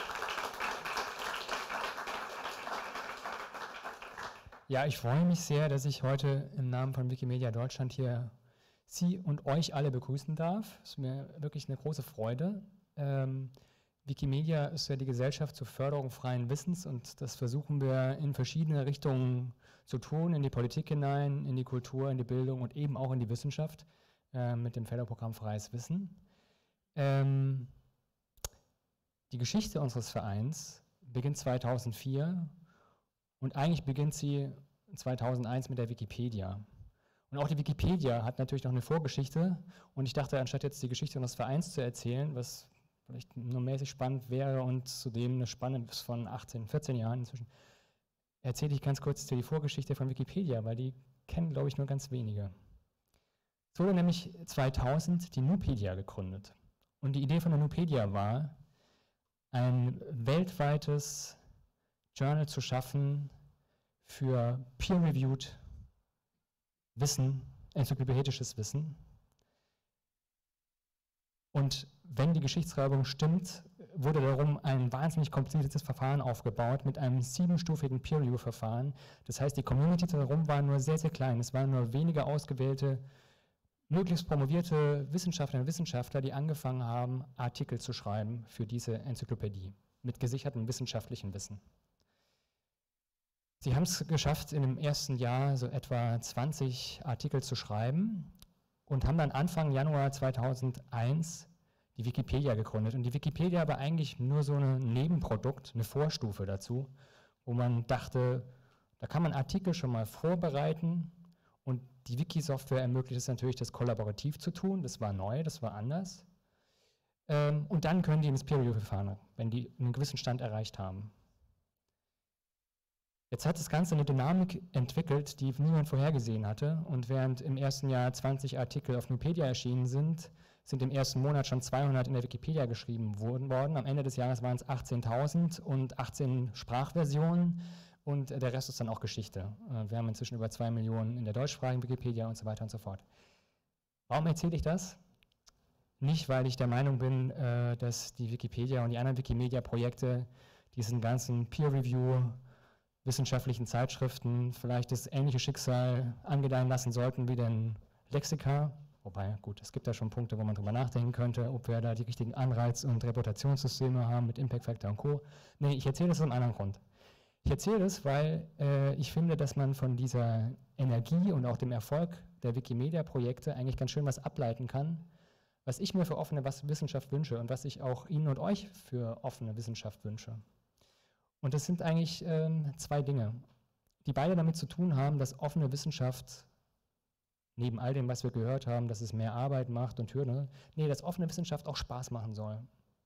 Ja, ich freue mich sehr, dass ich heute im Namen von Wikimedia Deutschland hier Sie und euch alle begrüßen darf. Es ist mir wirklich eine große Freude. Ähm, Wikimedia ist ja die Gesellschaft zur Förderung freien Wissens und das versuchen wir in verschiedene Richtungen zu tun, in die Politik hinein, in die Kultur, in die Bildung und eben auch in die Wissenschaft äh, mit dem Fellow-Programm Freies Wissen. Ähm, die Geschichte unseres Vereins beginnt zweitausendvier und eigentlich beginnt sie zweitausendeins mit der Wikipedia. Und auch die Wikipedia hat natürlich noch eine Vorgeschichte und ich dachte, anstatt jetzt die Geschichte unseres Vereins zu erzählen, was vielleicht nur mäßig spannend wäre und zudem eine Spanne bis von achtzehn, vierzehn Jahren inzwischen, erzähle ich ganz kurz die Vorgeschichte von Wikipedia, weil die kennen, glaube ich, nur ganz wenige. Es wurde nämlich zweitausend die Nupedia gegründet. Und die Idee von der Nupedia war, ein weltweites Journal zu schaffen für peer-reviewed Wissen, enzyklopädisches Wissen. Und wenn die Geschichtsschreibung stimmt, wurde darum ein wahnsinnig kompliziertes Verfahren aufgebaut mit einem siebenstufigen Peer-Review-Verfahren. Das heißt, die Community darum war nur sehr, sehr klein. Es waren nur wenige ausgewählte, möglichst promovierte Wissenschaftlerinnen und Wissenschaftler, die angefangen haben, Artikel zu schreiben für diese Enzyklopädie mit gesichertem wissenschaftlichen Wissen. Sie haben es geschafft, in dem ersten Jahr so etwa zwanzig Artikel zu schreiben und haben dann Anfang Januar zweitausendeins die Wikipedia gegründet. Und die Wikipedia war eigentlich nur so ein Nebenprodukt, eine Vorstufe dazu, wo man dachte, da kann man Artikel schon mal vorbereiten und die Wiki-Software ermöglicht es natürlich, das kollaborativ zu tun. Das war neu, das war anders. Ähm, und dann können die ins Peer-Review-Verfahren, wenn die einen gewissen Stand erreicht haben. Jetzt hat das Ganze eine Dynamik entwickelt, die niemand vorhergesehen hatte. Und während im ersten Jahr zwanzig Artikel auf Nupedia erschienen sind, sind im ersten Monat schon zweihundert in der Wikipedia geschrieben worden. Am Ende des Jahres waren es achtzehntausend und achtzehn Sprachversionen und der Rest ist dann auch Geschichte. Wir haben inzwischen über zwei Millionen in der deutschsprachigen Wikipedia und so weiter und so fort. Warum erzähle ich das? Nicht, weil ich der Meinung bin, dass die Wikipedia und die anderen Wikimedia-Projekte diesen ganzen Peer-Review wissenschaftlichen Zeitschriften vielleicht das ähnliche Schicksal angedeihen lassen sollten wie den Lexika. Wobei, gut, es gibt da schon Punkte, wo man drüber nachdenken könnte, ob wir da die richtigen Anreiz- und Reputationssysteme haben mit Impact Factor und Co. Nee, ich erzähle das aus einem anderen Grund. Ich erzähle das, weil äh, ich finde, dass man von dieser Energie und auch dem Erfolg der Wikimedia-Projekte eigentlich ganz schön was ableiten kann, was ich mir für offene Wissenschaft wünsche und was ich auch Ihnen und euch für offene Wissenschaft wünsche. Und das sind eigentlich ähm, zwei Dinge, die beide damit zu tun haben, dass offene Wissenschaft, neben all dem, was wir gehört haben, dass es mehr Arbeit macht und Hürden, nee, dass offene Wissenschaft auch Spaß machen soll.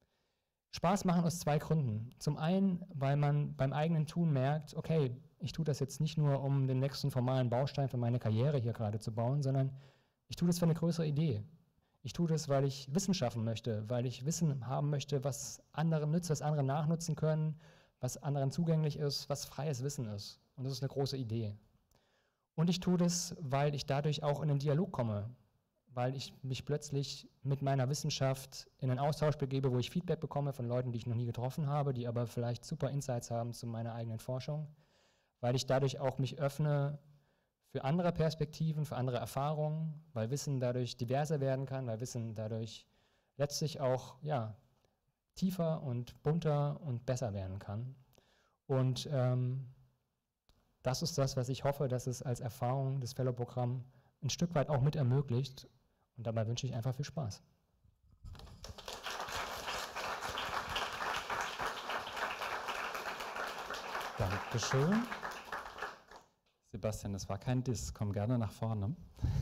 Spaß machen aus zwei Gründen. Zum einen, weil man beim eigenen Tun merkt, okay, ich tue das jetzt nicht nur, um den nächsten formalen Baustein für meine Karriere hier gerade zu bauen, sondern ich tue das für eine größere Idee. Ich tue das, weil ich Wissen schaffen möchte, weil ich Wissen haben möchte, was anderen nützt, was andere nachnutzen können, was anderen zugänglich ist, was freies Wissen ist. Und das ist eine große Idee. Und ich tue das, weil ich dadurch auch in den Dialog komme, weil ich mich plötzlich mit meiner Wissenschaft in einen Austausch begebe, wo ich Feedback bekomme von Leuten, die ich noch nie getroffen habe, die aber vielleicht super Insights haben zu meiner eigenen Forschung, weil ich dadurch auch mich öffne für andere Perspektiven, für andere Erfahrungen, weil Wissen dadurch diverser werden kann, weil Wissen dadurch letztlich auch ja, tiefer und bunter und besser werden kann. Und ähm, das ist das, was ich hoffe, dass es als Erfahrung des Fellow-Programm ein Stück weit auch mit ermöglicht. Und dabei wünsche ich einfach viel Spaß. Dankeschön. Sebastian, das war kein Diss. Komm gerne nach vorne.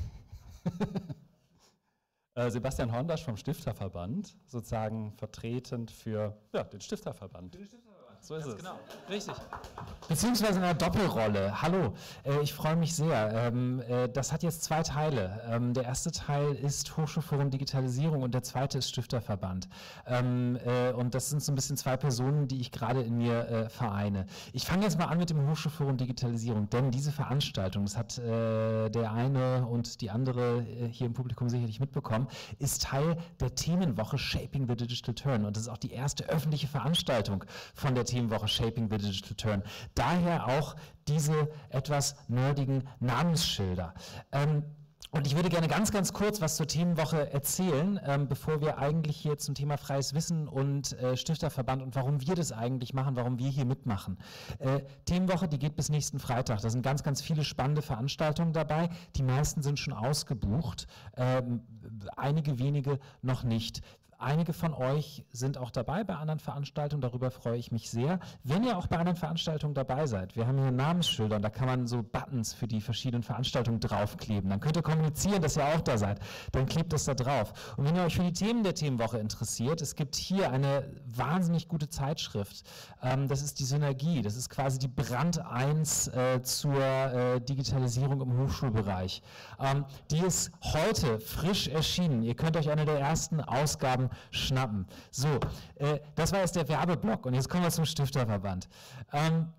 äh, Sebastian Hondasch vom Stifterverband, sozusagen vertretend für ja, den Stifterverband. Den Stifterverband. So ist es. Genau, richtig. Beziehungsweise in einer Doppelrolle. Hallo, äh, ich freue mich sehr. Ähm, äh, das hat jetzt zwei Teile. Ähm, der erste Teil ist Hochschulforum Digitalisierung und der zweite ist Stifterverband. Ähm, äh, und das sind so ein bisschen zwei Personen, die ich gerade in mir äh, vereine. Ich fange jetzt mal an mit dem Hochschulforum Digitalisierung, denn diese Veranstaltung, das hat äh, der eine und die andere äh, hier im Publikum sicherlich mitbekommen, ist Teil der Themenwoche Shaping the Digital Turn. Und das ist auch die erste öffentliche Veranstaltung von der Themenwoche Shaping the Digital Turn. Daher auch diese etwas nerdigen Namensschilder. Ähm, Und ich würde gerne ganz, ganz kurz was zur Themenwoche erzählen, ähm, bevor wir eigentlich hier zum Thema freies Wissen und äh, Stifterverband und warum wir das eigentlich machen, warum wir hier mitmachen. Äh, Themenwoche, die geht bis nächsten Freitag. Da sind ganz, ganz viele spannende Veranstaltungen dabei. Die meisten sind schon ausgebucht, ähm, einige wenige noch nicht. Einige von euch sind auch dabei bei anderen Veranstaltungen, darüber freue ich mich sehr. Wenn ihr auch bei anderen Veranstaltungen dabei seid, wir haben hier Namensschilder und da kann man so Buttons für die verschiedenen Veranstaltungen draufkleben. Dann könnt ihr kommunizieren, dass ihr auch da seid. Dann klebt es da drauf. Und wenn ihr euch für die Themen der Themenwoche interessiert, es gibt hier eine wahnsinnig gute Zeitschrift. Ähm, das ist die Synergie, das ist quasi die Brand eins äh, zur äh, Digitalisierung im Hochschulbereich. Ähm, die ist heute frisch erschienen. Ihr könnt euch eine der ersten Ausgaben schnappen. So, äh, das war jetzt der Werbeblock und jetzt kommen wir zum Stifterverband. Ähm,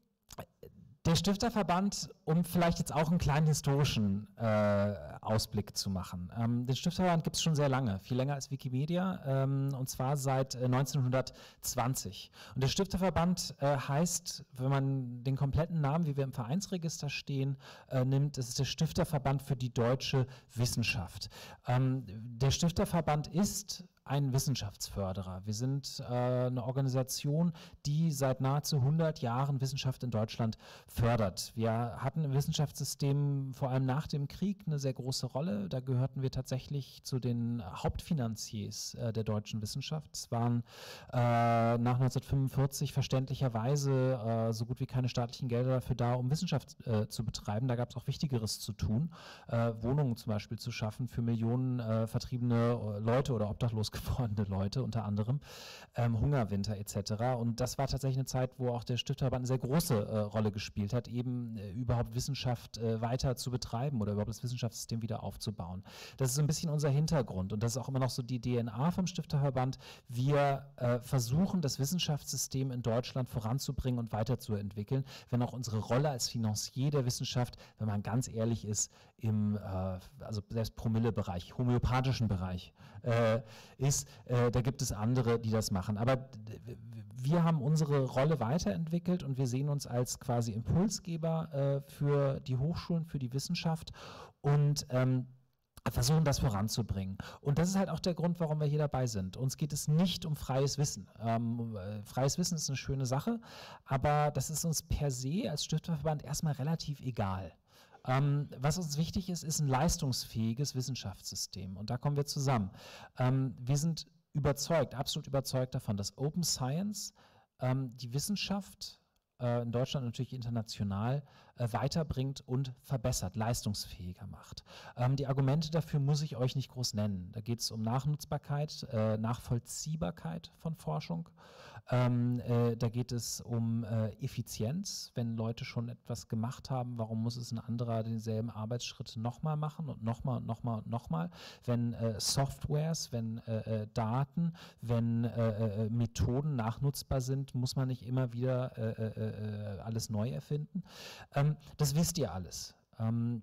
der Stifterverband, um vielleicht jetzt auch einen kleinen historischen äh, Ausblick zu machen. Ähm, den Stifterverband gibt es schon sehr lange, viel länger als Wikimedia, ähm, und zwar seit äh, neunzehnhundertzwanzig. Und der Stifterverband äh, heißt, wenn man den kompletten Namen, wie wir im Vereinsregister stehen, äh, nimmt, es ist der Stifterverband für die deutsche Wissenschaft. Ähm, der Stifterverband ist ein Wissenschaftsförderer. Wir sind äh, eine Organisation, die seit nahezu hundert Jahren Wissenschaft in Deutschland fördert. Wir hatten im Wissenschaftssystem vor allem nach dem Krieg eine sehr große Rolle. Da gehörten wir tatsächlich zu den Hauptfinanziers äh, der deutschen Wissenschaft. Es waren äh, nach neunzehnhundertfünfundvierzig verständlicherweise äh, so gut wie keine staatlichen Gelder dafür da, um Wissenschaft äh, zu betreiben. Da gab es auch Wichtigeres zu tun, äh, Wohnungen zum Beispiel zu schaffen für Millionen äh, vertriebene Leute oder obdachlos gewordene Leute, unter anderem ähm, Hungerwinter et cetera. Und das war tatsächlich eine Zeit, wo auch der Stifterverband eine sehr große äh, Rolle gespielt hat, eben äh, überhaupt Wissenschaft äh, weiter zu betreiben oder überhaupt das Wissenschaftssystem wieder aufzubauen. Das ist so ein bisschen unser Hintergrund und das ist auch immer noch so die D N A vom Stifterverband. Wir äh, versuchen, das Wissenschaftssystem in Deutschland voranzubringen und weiterzuentwickeln, wenn auch unsere Rolle als Financier der Wissenschaft, wenn man ganz ehrlich ist, im äh, also selbst Promille-Bereich, homöopathischen Bereich äh, ist, äh, da gibt es andere, die das machen. Aber wir haben unsere Rolle weiterentwickelt und wir sehen uns als quasi Impulsgeber äh, für die Hochschulen, für die Wissenschaft und ähm, versuchen, das voranzubringen. Und das ist halt auch der Grund, warum wir hier dabei sind. Uns geht es nicht um freies Wissen. Ähm, äh, freies Wissen ist eine schöne Sache, aber das ist uns per se als Stifterverband erstmal relativ egal. Ähm, was uns wichtig ist, ist ein leistungsfähiges Wissenschaftssystem. Und da kommen wir zusammen. Ähm, wir sind überzeugt, absolut überzeugt davon, dass Open Science ähm, die Wissenschaft äh, in Deutschland, natürlich international, äh, weiterbringt und verbessert, leistungsfähiger macht. Ähm, die Argumente dafür muss ich euch nicht groß nennen. Da geht es um Nachnutzbarkeit, äh, Nachvollziehbarkeit von Forschung. Ähm, äh, da geht es um äh, Effizienz. Wenn Leute schon etwas gemacht haben, warum muss es ein anderer denselben Arbeitsschritt nochmal machen und nochmal und nochmal und nochmal? Wenn äh, Softwares, wenn äh, äh, Daten, wenn äh, äh, Methoden nachnutzbar sind, muss man nicht immer wieder äh, äh, alles neu erfinden. Ähm, das wisst ihr alles. Ähm,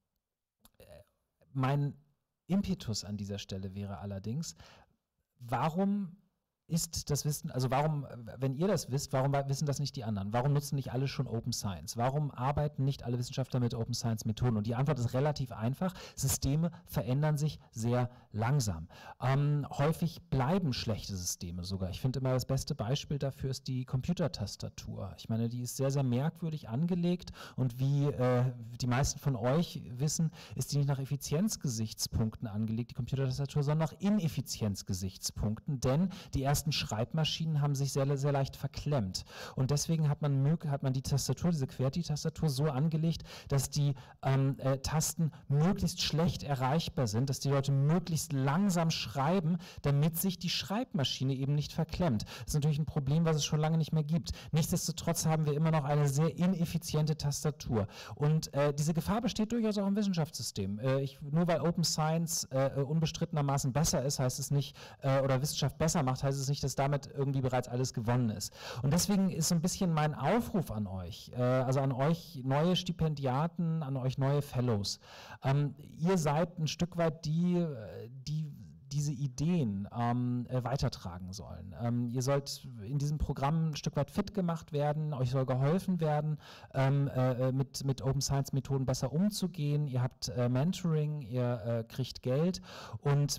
mein Impetus an dieser Stelle wäre allerdings, warum ist das Wissen, also warum, wenn ihr das wisst, warum wissen das nicht die anderen? Warum nutzen nicht alle schon Open Science? Warum arbeiten nicht alle Wissenschaftler mit Open Science Methoden? Und die Antwort ist relativ einfach. Systeme verändern sich sehr langsam. Ähm, häufig bleiben schlechte Systeme sogar. Ich finde immer, das beste Beispiel dafür ist die Computertastatur. Ich meine, die ist sehr, sehr merkwürdig angelegt und wie äh, die meisten von euch wissen, ist die nicht nach Effizienzgesichtspunkten angelegt, die Computertastatur, sondern nach Ineffizienzgesichtspunkten, denn die ersten Schreibmaschinen haben sich sehr, sehr leicht verklemmt. Und deswegen hat man, hat man die Tastatur, diese QWERTY-Tastatur so angelegt, dass die ähm, äh, Tasten möglichst schlecht erreichbar sind, dass die Leute möglichst langsam schreiben, damit sich die Schreibmaschine eben nicht verklemmt. Das ist natürlich ein Problem, was es schon lange nicht mehr gibt. Nichtsdestotrotz haben wir immer noch eine sehr ineffiziente Tastatur. Und äh, diese Gefahr besteht durchaus auch im Wissenschaftssystem. Äh, ich, nur weil Open Science äh, unbestrittenermaßen besser ist, heißt es nicht, äh, oder Wissenschaft besser macht, heißt es nicht, dass damit irgendwie bereits alles gewonnen ist. Und deswegen ist so ein bisschen mein Aufruf an euch, äh, also an euch neue Stipendiaten, an euch neue Fellows. Ähm, ihr seid ein Stück weit die, die diese Ideen ähm, äh, weitertragen sollen. Ähm, ihr sollt in diesem Programm ein Stück weit fit gemacht werden, euch soll geholfen werden, ähm, äh, mit, mit Open Science Methoden besser umzugehen. Ihr habt äh, Mentoring, ihr äh, kriegt Geld und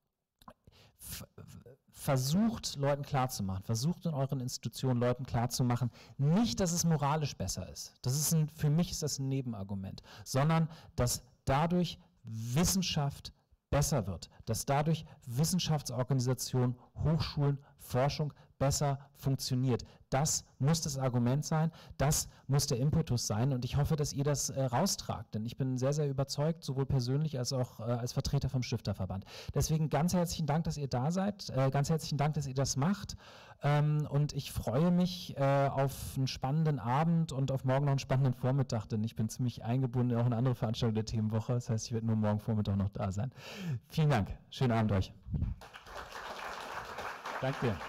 versucht, Leuten klarzumachen, versucht in euren Institutionen Leuten klarzumachen, nicht, dass es moralisch besser ist. Das ist ein, für mich ist das ein Nebenargument, sondern dass dadurch Wissenschaft besser wird, dass dadurch Wissenschaftsorganisationen, Hochschulen, Forschung besser funktioniert. Das muss das Argument sein, das muss der Impetus sein und ich hoffe, dass ihr das äh, raustragt, denn ich bin sehr, sehr überzeugt, sowohl persönlich als auch äh, als Vertreter vom Stifterverband. Deswegen ganz herzlichen Dank, dass ihr da seid, äh, ganz herzlichen Dank, dass ihr das macht ähm, und ich freue mich äh, auf einen spannenden Abend und auf morgen noch einen spannenden Vormittag, denn ich bin ziemlich eingebunden in auch eine andere Veranstaltung der Themenwoche, das heißt, ich werde nur morgen Vormittag noch da sein. Vielen Dank, schönen Abend euch. Danke dir.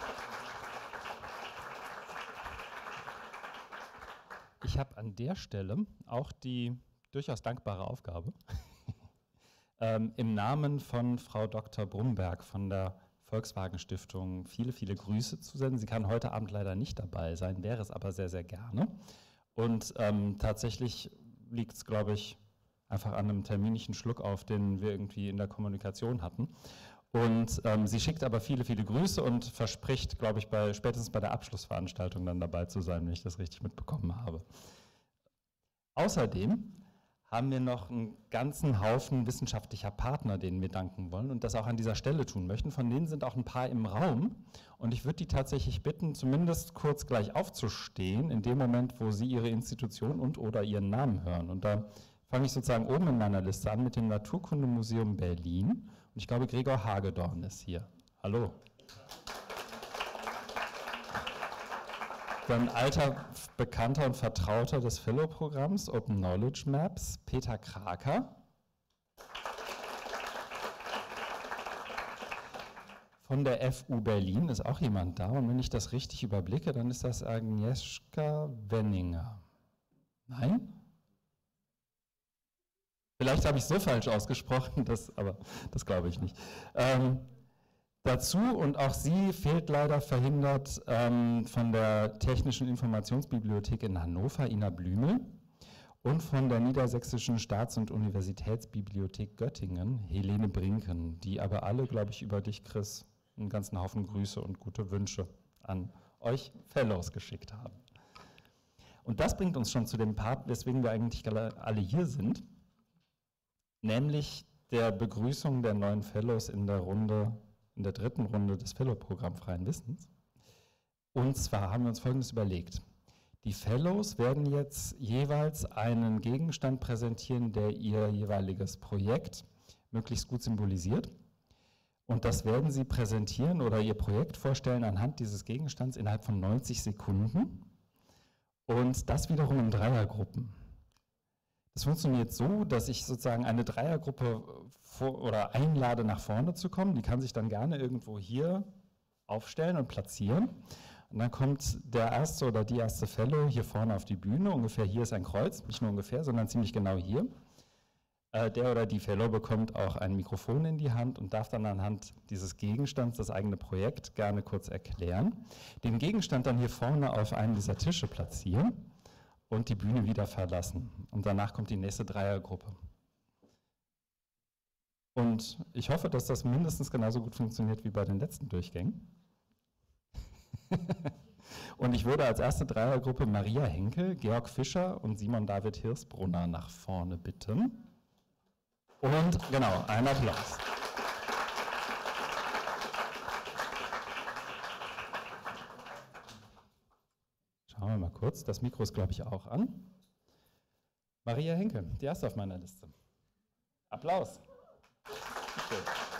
Ich habe an der Stelle auch die durchaus dankbare Aufgabe, ähm, im Namen von Frau Doktor Brumberg von der Volkswagen Stiftung viele, viele Grüße zu senden. Sie kann heute Abend leider nicht dabei sein, wäre es aber sehr, sehr gerne. Und ähm, tatsächlich liegt es, glaube ich, einfach an einem terminischen Schluck auf, den wir irgendwie in der Kommunikation hatten. Und ähm, sie schickt aber viele, viele Grüße und verspricht, glaube ich, bei, spätestens bei der Abschlussveranstaltung dann dabei zu sein, wenn ich das richtig mitbekommen habe. Außerdem haben wir noch einen ganzen Haufen wissenschaftlicher Partner, denen wir danken wollen und das auch an dieser Stelle tun möchten. Von denen sind auch ein paar im Raum. Und ich würde die tatsächlich bitten, zumindest kurz gleich aufzustehen, in dem Moment, wo sie ihre Institution und oder ihren Namen hören. Und da fange ich sozusagen oben in meiner Liste an mit dem Naturkundemuseum Berlin. Und ich glaube, Gregor Hagedorn ist hier. Hallo. Ein alter Bekannter und Vertrauter des Fellow-Programms Open Knowledge Maps, Peter Kraker. Von der F U Berlin ist auch jemand da. Und wenn ich das richtig überblicke, dann ist das Agnieszka Wenninger. Nein? Vielleicht habe ich es so falsch ausgesprochen, das, aber das glaube ich nicht. Ähm, dazu, und auch sie fehlt leider verhindert, ähm, von der Technischen Informationsbibliothek in Hannover, Ina Blümel, und von der Niedersächsischen Staats- und Universitätsbibliothek Göttingen, Helene Brinken, die aber alle, glaube ich, über dich, Chris, einen ganzen Haufen Grüße und gute Wünsche an euch Fellows geschickt haben. Und das bringt uns schon zu dem Part, weswegen wir eigentlich alle hier sind, nämlich der Begrüßung der neuen Fellows in der Runde, in der dritten Runde des Fellow-Programm Freien Wissens. Und zwar haben wir uns Folgendes überlegt. Die Fellows werden jetzt jeweils einen Gegenstand präsentieren, der ihr jeweiliges Projekt möglichst gut symbolisiert. Und das werden sie präsentieren oder ihr Projekt vorstellen anhand dieses Gegenstands innerhalb von neunzig Sekunden. Und das wiederum in Dreiergruppen. Das funktioniert so, dass ich sozusagen eine Dreiergruppe vor, oder einlade, nach vorne zu kommen. Die kann sich dann gerne irgendwo hier aufstellen und platzieren. Und dann kommt der erste oder die erste Fellow hier vorne auf die Bühne. Ungefähr hier ist ein Kreuz, nicht nur ungefähr, sondern ziemlich genau hier. Äh, der oder die Fellow bekommt auch ein Mikrofon in die Hand und darf dann anhand dieses Gegenstands das eigene Projekt gerne kurz erklären. Den Gegenstand dann hier vorne auf einen dieser Tische platzieren und die Bühne wieder verlassen. Und danach kommt die nächste Dreiergruppe. Und ich hoffe, dass das mindestens genauso gut funktioniert wie bei den letzten Durchgängen. Und ich würde als erste Dreiergruppe Maria Henkel, Georg Fischer und Simon David Hirsbrunner nach vorne bitten. Und genau, einen Applaus. Schauen wir mal kurz, das Mikro ist, glaube ich, auch an. Maria Henkel, die erste auf meiner Liste. Applaus. Schön.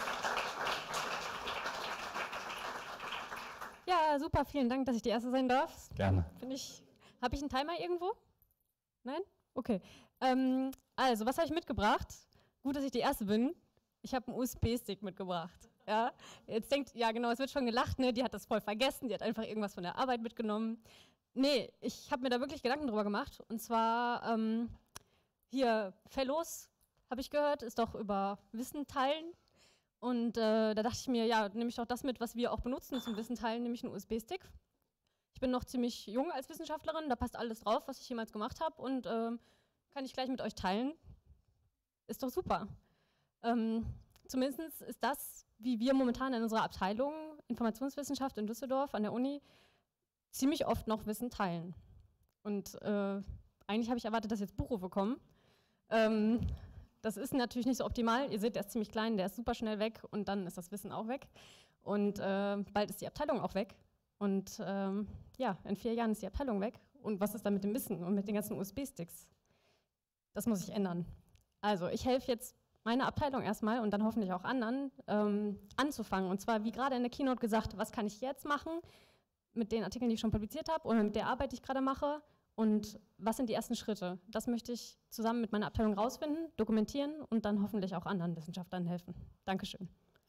Ja, super, vielen Dank, dass ich die Erste sein darf. Gerne. Finde ich, habe ich einen Timer irgendwo? Nein? Okay. Ähm, also, was habe ich mitgebracht? Gut, dass ich die Erste bin. Ich habe einen U S B-Stick mitgebracht. Ja, jetzt denkt, ja genau, es wird schon gelacht, ne? Die hat das voll vergessen, die hat einfach irgendwas von der Arbeit mitgenommen. Nee, ich habe mir da wirklich Gedanken drüber gemacht. Und zwar, ähm, hier, Fellows, habe ich gehört, ist doch über Wissen teilen. Und äh, da dachte ich mir, ja, nehme ich doch das mit, was wir auch benutzen zum Wissen teilen, nämlich einen U S B-Stick. Ich bin noch ziemlich jung als Wissenschaftlerin, da passt alles drauf, was ich jemals gemacht habe und ähm, kann ich gleich mit euch teilen. Ist doch super. Ähm, zumindest ist das, wie wir momentan in unserer Abteilung Informationswissenschaft in Düsseldorf an der Uni ziemlich oft noch Wissen teilen. Und äh, eigentlich habe ich erwartet, dass jetzt Buchrufe kommen. Ähm, das ist natürlich nicht so optimal. Ihr seht, der ist ziemlich klein, der ist super schnell weg und dann ist das Wissen auch weg. Und äh, bald ist die Abteilung auch weg. Und ähm, ja, in vier Jahren ist die Abteilung weg. Und was ist dann mit dem Wissen und mit den ganzen U S B-Sticks? Das muss sich ändern. Also ich helfe jetzt meiner Abteilung erstmal und dann hoffentlich auch anderen ähm, anzufangen. Und zwar, wie gerade in der Keynote gesagt, was kann ich jetzt machen mit den Artikeln, die ich schon publiziert habe oder mit der Arbeit, die ich gerade mache und was sind die ersten Schritte? Das möchte ich zusammen mit meiner Abteilung rausfinden, dokumentieren und dann hoffentlich auch anderen Wissenschaftlern helfen. Dankeschön.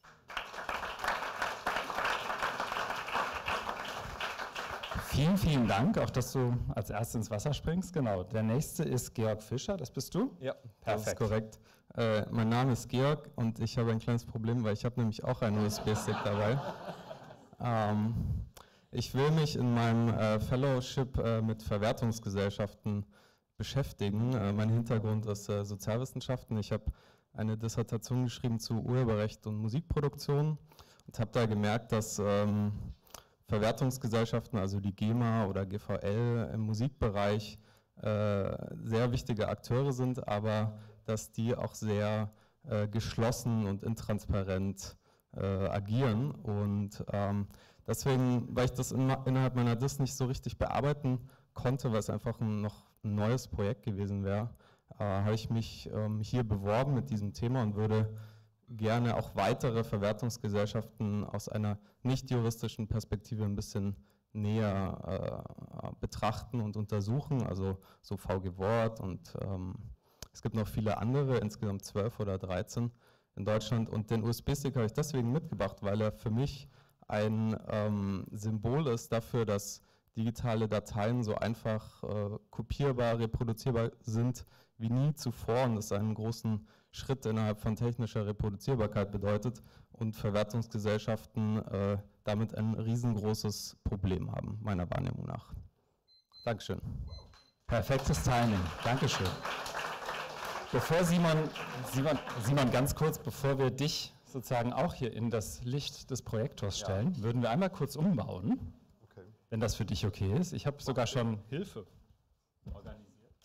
Vielen, vielen Dank, auch dass du als Erster ins Wasser springst. Genau, der nächste ist Georg Fischer, das bist du? Ja, perfekt. Das ist korrekt. Äh, mein Name ist Georg und ich habe ein kleines Problem, weil ich habe nämlich auch einen U S B-Stick dabei. ähm, ich will mich in meinem äh, Fellowship äh, mit Verwertungsgesellschaften beschäftigen. Äh, mein Hintergrund ist äh, Sozialwissenschaften. Ich habe eine Dissertation geschrieben zu Urheberrecht und Musikproduktion und habe da gemerkt, dass ähm, Verwertungsgesellschaften, also die GEMA oder G V L im Musikbereich, äh, sehr wichtige Akteure sind, aber dass die auch sehr äh, geschlossen und intransparent äh, agieren. Und ähm, deswegen, weil ich das in, innerhalb meiner Dis nicht so richtig bearbeiten konnte, weil es einfach ein, noch ein neues Projekt gewesen wäre, äh, habe ich mich ähm, hier beworben mit diesem Thema und würde gerne auch weitere Verwertungsgesellschaften aus einer nicht juristischen Perspektive ein bisschen näher äh, betrachten und untersuchen, also so V G Wort und ähm, es gibt noch viele andere, insgesamt zwölf oder dreizehn in Deutschland und den U S B-Stick habe ich deswegen mitgebracht, weil er für mich ein ähm, Symbol ist dafür, dass digitale Dateien so einfach äh, kopierbar, reproduzierbar sind wie nie zuvor und das einen großen Schritt innerhalb von technischer Reproduzierbarkeit bedeutet und Verwertungsgesellschaften äh, damit ein riesengroßes Problem haben, meiner Wahrnehmung nach. Dankeschön. Perfektes Timing, Dankeschön. Bevor Simon, Simon, Simon, ganz kurz, bevor wir dich sozusagen auch hier in das Licht des Projektors stellen, ja. würden wir einmal kurz umbauen, okay. wenn das für dich okay ist. Ich habe sogar schon Hilfe organisiert.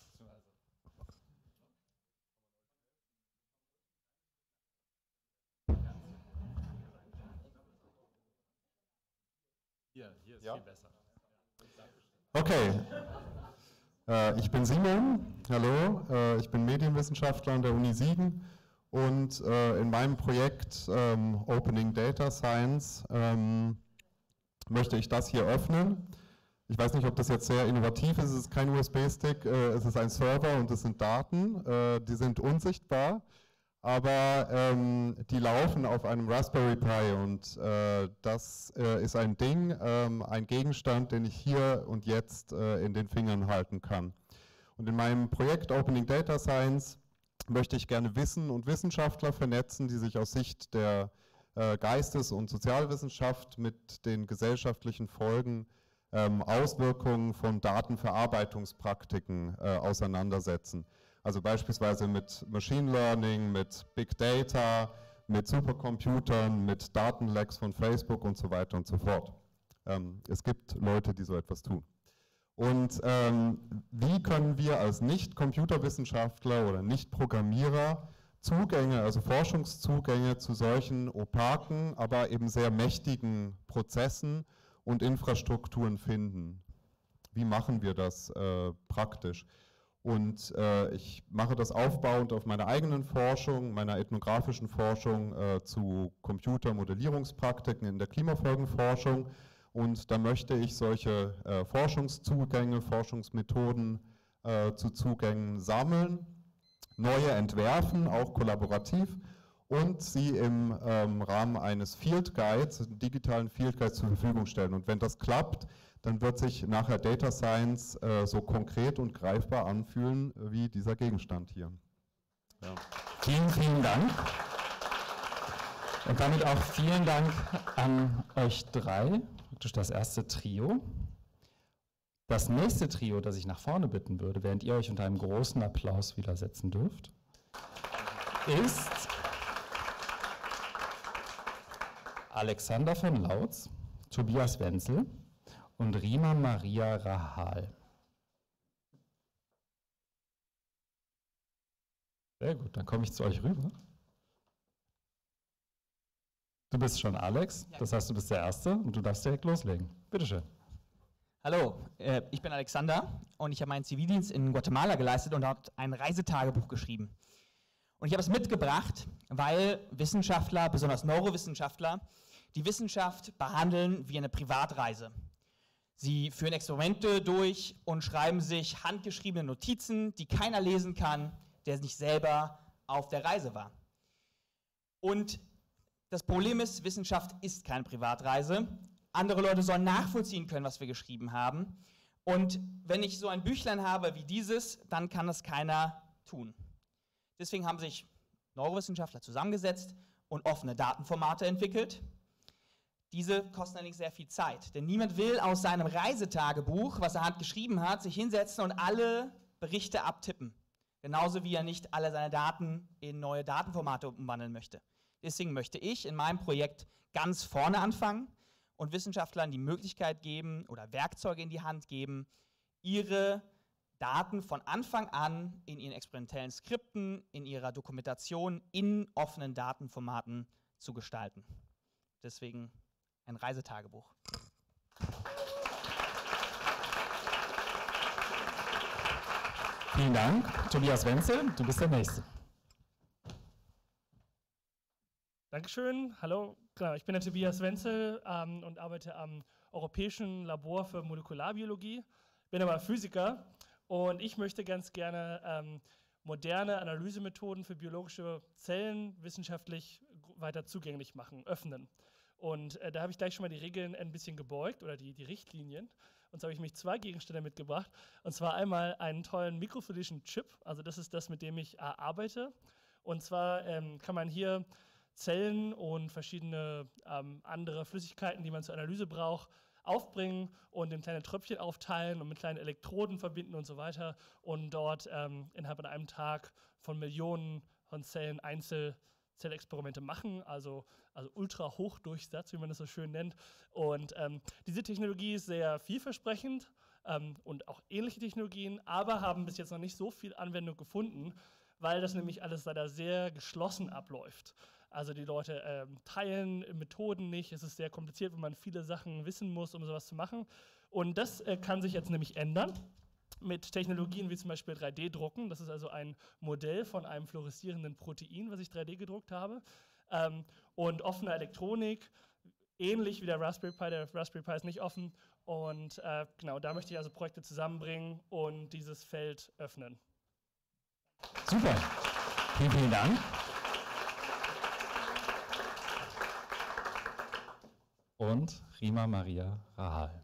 Hier, hier ist ja. viel besser. Okay. Äh, ich bin Simon, hallo, äh, ich bin Medienwissenschaftler an der Uni Siegen und äh, in meinem Projekt ähm, Opening Data Science ähm, möchte ich das hier öffnen. Ich weiß nicht, ob das jetzt sehr innovativ ist, es ist kein U S B-Stick, äh, es ist ein Server und es sind Daten, äh, die sind unsichtbar. Aber ähm, die laufen auf einem Raspberry Pi und äh, das äh, ist ein Ding, ähm, ein Gegenstand, den ich hier und jetzt äh, in den Fingern halten kann. Und in meinem Projekt Opening Data Science möchte ich gerne Wissen und Wissenschaftler vernetzen, die sich aus Sicht der äh, Geistes- und Sozialwissenschaft mit den gesellschaftlichen Folgen, ähm, Auswirkungen von Datenverarbeitungspraktiken äh, auseinandersetzen. Also beispielsweise mit Machine Learning, mit Big Data, mit Supercomputern, mit Datenlecks von Facebook und so weiter und so fort. Ähm, es gibt Leute, die so etwas tun. Und ähm, wie können wir als Nicht-Computerwissenschaftler oder Nicht-Programmierer Zugänge, also Forschungszugänge zu solchen opaken, aber eben sehr mächtigen Prozessen und Infrastrukturen finden? Wie machen wir das äh, praktisch? Und äh, ich mache das aufbauend auf meiner eigenen Forschung, meiner ethnografischen Forschung äh, zu Computermodellierungspraktiken in der Klimafolgenforschung. Und da möchte ich solche äh, Forschungszugänge, Forschungsmethoden äh, zu Zugängen sammeln, neue entwerfen, auch kollaborativ, und sie im ähm, Rahmen eines Field Guides, digitalen Field Guides zur Verfügung stellen. Und wenn das klappt, dann wird sich nachher Data Science äh, so konkret und greifbar anfühlen wie dieser Gegenstand hier. Ja. Vielen, vielen Dank. Und damit auch vielen Dank an euch drei, praktisch das erste Trio. Das nächste Trio, das ich nach vorne bitten würde, während ihr euch unter einem großen Applaus wieder setzen dürft, ist Alexander von Lautz, Tobias Wenzel und Rima Maria Rahal. Sehr gut, dann komme ich zu euch rüber. Du bist schon Alex, das heißt, du bist der Erste und du darfst direkt loslegen. Bitteschön. Hallo, äh, ich bin Alexander und ich habe meinen Zivildienst in Guatemala geleistet und dort ein Reisetagebuch geschrieben. Und ich habe es mitgebracht, weil Wissenschaftler, besonders Neurowissenschaftler, die Wissenschaft behandeln wie eine Privatreise. Sie führen Experimente durch und schreiben sich handgeschriebene Notizen, die keiner lesen kann, der nicht selber auf der Reise war. Und das Problem ist, Wissenschaft ist keine Privatreise. Andere Leute sollen nachvollziehen können, was wir geschrieben haben. Und wenn ich so ein Büchlein habe wie dieses, dann kann das keiner tun. Deswegen haben sich Neurowissenschaftler zusammengesetzt und offene Datenformate entwickelt. Diese kosten allerdings sehr viel Zeit, denn niemand will aus seinem Reisetagebuch, was er handgeschrieben hat, sich hinsetzen und alle Berichte abtippen. Genauso wie er nicht alle seine Daten in neue Datenformate umwandeln möchte. Deswegen möchte ich in meinem Projekt ganz vorne anfangen und Wissenschaftlern die Möglichkeit geben oder Werkzeuge in die Hand geben, ihre Daten von Anfang an in ihren experimentellen Skripten, in ihrer Dokumentation, in offenen Datenformaten zu gestalten. Deswegen ein Reisetagebuch. Vielen Dank. Tobias Wenzel, du bist der Nächste. Dankeschön. Hallo, genau, ich bin der Tobias Wenzel ähm, und arbeite am Europäischen Labor für Molekularbiologie, bin aber Physiker und ich möchte ganz gerne ähm, moderne Analysemethoden für biologische Zellen wissenschaftlich weiter zugänglich machen, öffnen. Und äh, da habe ich gleich schon mal die Regeln ein bisschen gebeugt oder die, die Richtlinien. Und so habe ich mich zwei Gegenstände mitgebracht. Und zwar einmal einen tollen mikrofluidischen Chip, also das ist das, mit dem ich äh, arbeite. Und zwar ähm, kann man hier Zellen und verschiedene ähm, andere Flüssigkeiten, die man zur Analyse braucht, aufbringen und in kleine Tröpfchen aufteilen und mit kleinen Elektroden verbinden und so weiter und dort ähm, innerhalb von einem Tag von Millionen von Zellen Einzelzellexperimente machen, also, also Ultra-Hochdurchsatz, wie man das so schön nennt. Und ähm, diese Technologie ist sehr vielversprechend ähm, und auch ähnliche Technologien, aber haben bis jetzt noch nicht so viel Anwendung gefunden, weil das nämlich alles leider sehr geschlossen abläuft. Also die Leute ähm, teilen Methoden nicht, es ist sehr kompliziert, wenn man viele Sachen wissen muss, um sowas zu machen. Und das äh, kann sich jetzt nämlich ändern mit Technologien wie zum Beispiel drei D drucken. Das ist also ein Modell von einem fluoreszierenden Protein, was ich drei D gedruckt habe. Ähm, und offene Elektronik, ähnlich wie der Raspberry Pi. Der Raspberry Pi ist nicht offen. Und äh, genau, da möchte ich also Projekte zusammenbringen und dieses Feld öffnen. Super. Vielen, vielen Dank. Und Rima Maria Rahal.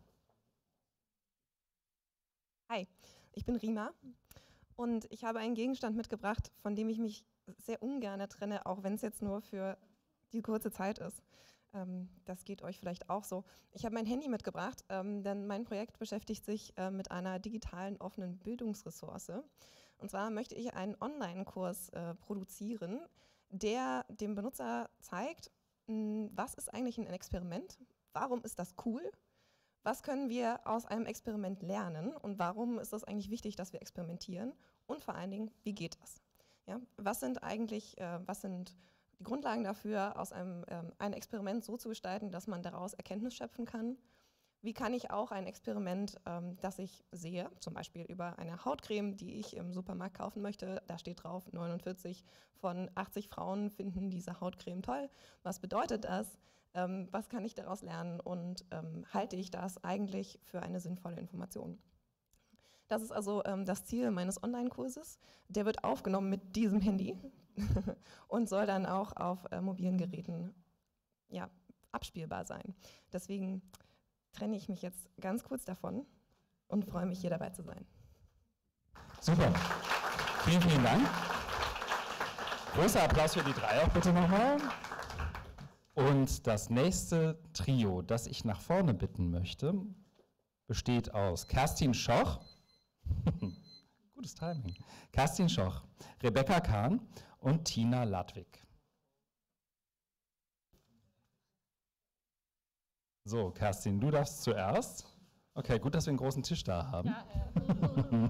Hi, ich bin Rima und ich habe einen Gegenstand mitgebracht, von dem ich mich sehr ungern trenne, auch wenn es jetzt nur für die kurze Zeit ist. Ähm, das geht euch vielleicht auch so. Ich habe mein Handy mitgebracht, ähm, denn mein Projekt beschäftigt sich äh, mit einer digitalen offenen Bildungsressource. Und zwar möchte ich einen Online-Kurs äh, produzieren, der dem Benutzer zeigt, mh, was ist eigentlich ein Experiment, warum ist das cool, was können wir aus einem Experiment lernen und warum ist es eigentlich wichtig, dass wir experimentieren und vor allen Dingen, wie geht das? Ja, was sind eigentlich, äh, was sind die Grundlagen dafür, aus einem ähm, ein Experiment so zu gestalten, dass man daraus Erkenntnis schöpfen kann? Wie kann ich auch ein Experiment, ähm, das ich sehe, zum Beispiel über eine Hautcreme, die ich im Supermarkt kaufen möchte, da steht drauf, neunundvierzig von achtzig Frauen finden diese Hautcreme toll. Was bedeutet das? Ähm, was kann ich daraus lernen und ähm, halte ich das eigentlich für eine sinnvolle Information? Das ist also ähm, das Ziel meines Online-Kurses. Der wird aufgenommen mit diesem Handy und soll dann auch auf äh, mobilen Geräten ja, abspielbar sein. Deswegen trenne ich mich jetzt ganz kurz davon und freue mich, hier dabei zu sein. Super. Vielen, vielen Dank. Großer Applaus für die drei auch bitte nochmal. Und das nächste Trio, das ich nach vorne bitten möchte, besteht aus Kerstin Schoch, gutes Timing, Kerstin Schoch, Rebecca Kahn und Tina Ladwig. So, Kerstin, du darfst zuerst. Okay, gut, dass wir einen großen Tisch da haben. Ja, äh.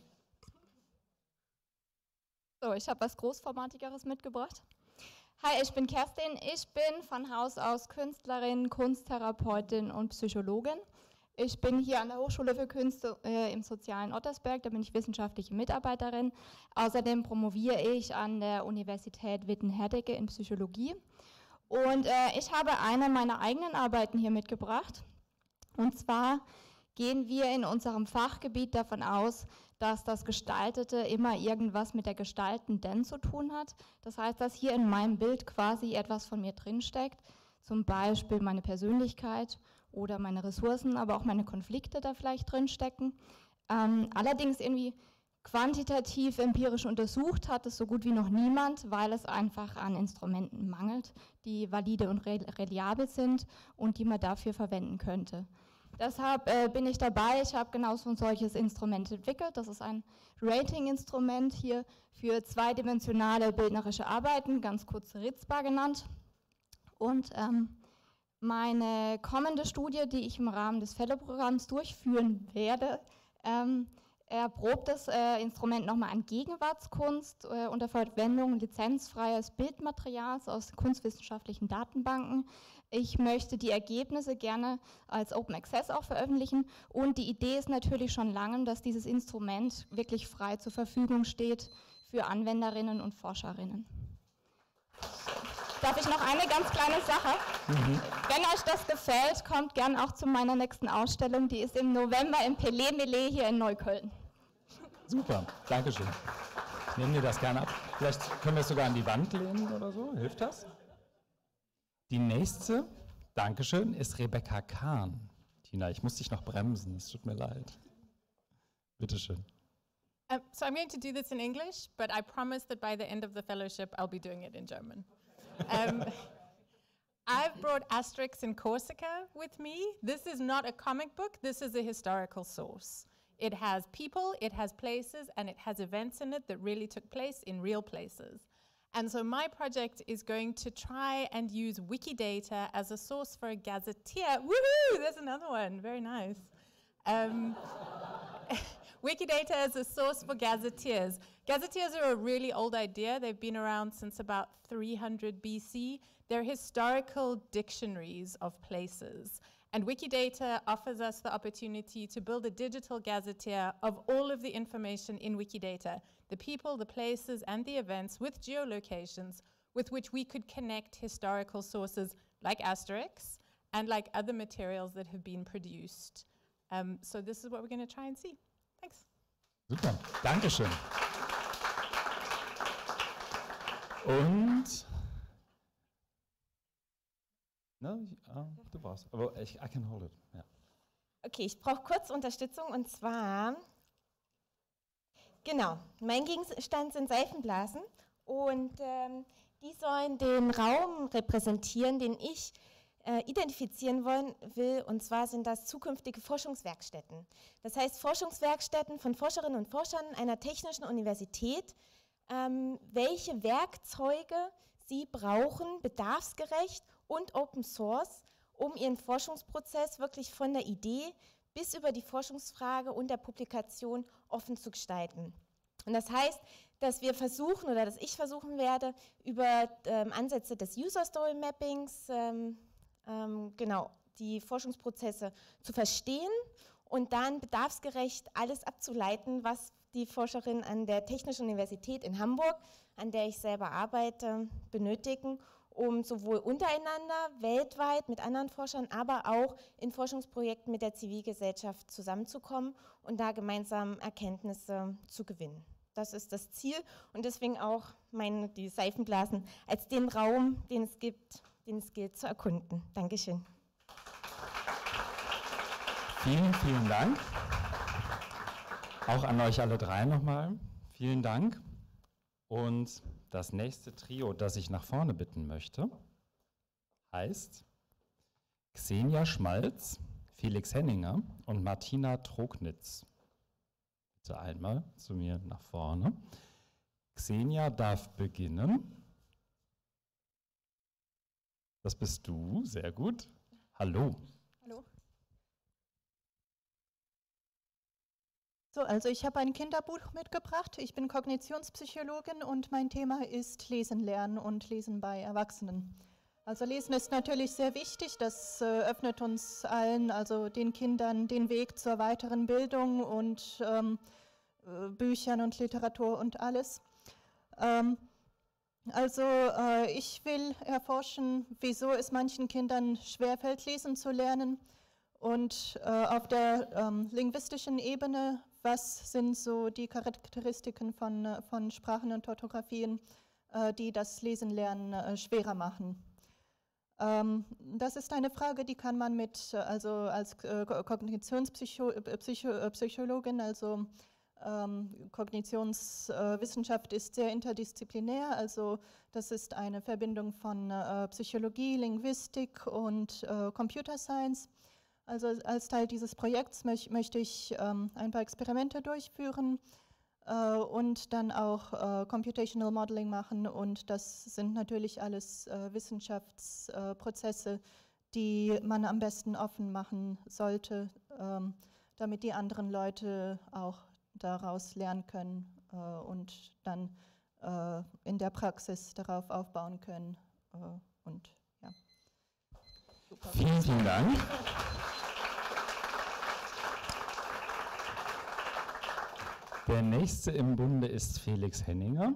So, ich habe was Großformatigeres mitgebracht. Hi, ich bin Kerstin. Ich bin von Haus aus Künstlerin, Kunsttherapeutin und Psychologin. Ich bin hier an der Hochschule für Künste äh, im sozialen Ottersberg, da bin ich wissenschaftliche Mitarbeiterin. Außerdem promoviere ich an der Universität Witten-Herdecke in Psychologie. Und äh, ich habe eine meiner eigenen Arbeiten hier mitgebracht. Und zwar gehen wir in unserem Fachgebiet davon aus, dass das Gestaltete immer irgendwas mit der Gestaltenden zu tun hat. Das heißt, dass hier in meinem Bild quasi etwas von mir drinsteckt, zum Beispiel meine Persönlichkeit oder meine Ressourcen, aber auch meine Konflikte da vielleicht drinstecken. Ähm, allerdings irgendwie quantitativ empirisch untersucht hat es so gut wie noch niemand, weil es einfach an Instrumenten mangelt, die valide und re reliabel sind und die man dafür verwenden könnte. Deshalb äh, bin ich dabei, ich habe genau so ein solches Instrument entwickelt. Das ist ein Rating-Instrument hier für zweidimensionale bildnerische Arbeiten, ganz kurz RIZBA genannt. Und ähm, meine kommende Studie, die ich im Rahmen des Fellow-Programms durchführen werde, ähm, erprobt das äh, Instrument nochmal an Gegenwartskunst äh, unter Verwendung lizenzfreies Bildmaterials aus kunstwissenschaftlichen Datenbanken. Ich möchte die Ergebnisse gerne als Open Access auch veröffentlichen und die Idee ist natürlich schon lange, dass dieses Instrument wirklich frei zur Verfügung steht für Anwenderinnen und Forscherinnen. Darf ich noch eine ganz kleine Sache? Mhm. Wenn euch das gefällt, kommt gern auch zu meiner nächsten Ausstellung, die ist im November im Pelé Melé hier in Neukölln. Super, danke schön. Nehmen wir das gerne ab. Vielleicht können wir es sogar an die Wand lehnen oder so. Hilft das? Die nächste, Dankeschön, ist Rebecca Kahn. Tina, ich muss dich noch bremsen, es tut mir leid. Bitteschön. Um, so I'm going to do this in English, but I promise that by the end of the fellowship, I'll be doing it in German. Um, I've brought Asterix in Corsica with me. This is not a comic book, this is a historical source. It has people, it has places, and it has events in it that really took place in real places. And so my project is going to try and use Wikidata as a source for a gazetteer. Woohoo! There's another one. Very nice. Um, Wikidata as a source for gazetteers. Gazetteers are a really old idea. They've been around since about three hundred B C. They're historical dictionaries of places. And Wikidata offers us the opportunity to build a digital gazetteer of all of the information in Wikidata, the people, the places, and the events with geolocations with which we could connect historical sources like Asterix and like other materials that have been produced. Um, so this is what we're going to try and see. Thanks. Super, Dankeschön. Und No, uh, du brauchst, aber ich I can hold it. Yeah. Okay, ich brauche kurz Unterstützung und zwar, genau, mein Gegenstand sind Seifenblasen und ähm, die sollen den Raum repräsentieren, den ich äh, identifizieren wollen, will, und zwar sind das zukünftige Forschungswerkstätten. Das heißt Forschungswerkstätten von Forscherinnen und Forschern einer technischen Universität, ähm, welche Werkzeuge sie brauchen, bedarfsgerecht und Open Source, um ihren Forschungsprozess wirklich von der Idee bis über die Forschungsfrage und der Publikation offen zu gestalten. Und das heißt, dass wir versuchen oder dass ich versuchen werde, über ähm, Ansätze des User Story Mappings ähm, ähm, genau, die Forschungsprozesse zu verstehen und dann bedarfsgerecht alles abzuleiten, was die Forscherinnen an der Technischen Universität in Hamburg, an der ich selber arbeite, benötigen, um sowohl untereinander, weltweit mit anderen Forschern, aber auch in Forschungsprojekten mit der Zivilgesellschaft zusammenzukommen und da gemeinsam Erkenntnisse zu gewinnen. Das ist das Ziel und deswegen auch meine, die Seifenblasen als den Raum, den es gibt, den es gilt zu erkunden. Dankeschön. Vielen, vielen Dank. Auch an euch alle drei nochmal. Vielen Dank. Und das nächste Trio, das ich nach vorne bitten möchte, heißt Xenia Schmalz, Felix Henninger und Martina Trognitz. Bitte einmal zu mir nach vorne. Xenia darf beginnen. Das bist du, sehr gut. Hallo. Hallo. So, also ich habe ein Kinderbuch mitgebracht. Ich bin Kognitionspsychologin und mein Thema ist Lesen lernen und Lesen bei Erwachsenen. Also Lesen ist natürlich sehr wichtig, das äh, öffnet uns allen, also den Kindern, den Weg zur weiteren Bildung und ähm, äh, Büchern und Literatur und alles. Ähm, Also äh, ich will erforschen, wieso es manchen Kindern schwerfällt, lesen zu lernen und äh, auf der ähm, linguistischen Ebene, was sind so die Charakteristiken von, von Sprachen und Orthographien, äh, die das Lesenlernen äh, schwerer machen. Ähm, das ist eine Frage, die kann man mit, also als äh, Kognitionspsychologin, also Ähm, Kognitionswissenschaft äh, ist sehr interdisziplinär, also das ist eine Verbindung von äh, Psychologie, Linguistik und äh, Computer Science. Also als Teil dieses Projekts möch, möchte ich ähm, ein paar Experimente durchführen äh, und dann auch äh, Computational Modeling machen, und das sind natürlich alles äh, Wissenschaftsprozesse, äh, die man am besten offen machen sollte, ähm, damit die anderen Leute auch daraus lernen können äh, und dann äh, in der Praxis darauf aufbauen können. Äh, und ja. Super. Vielen, vielen Dank. Der nächste im Bunde ist Felix Henninger.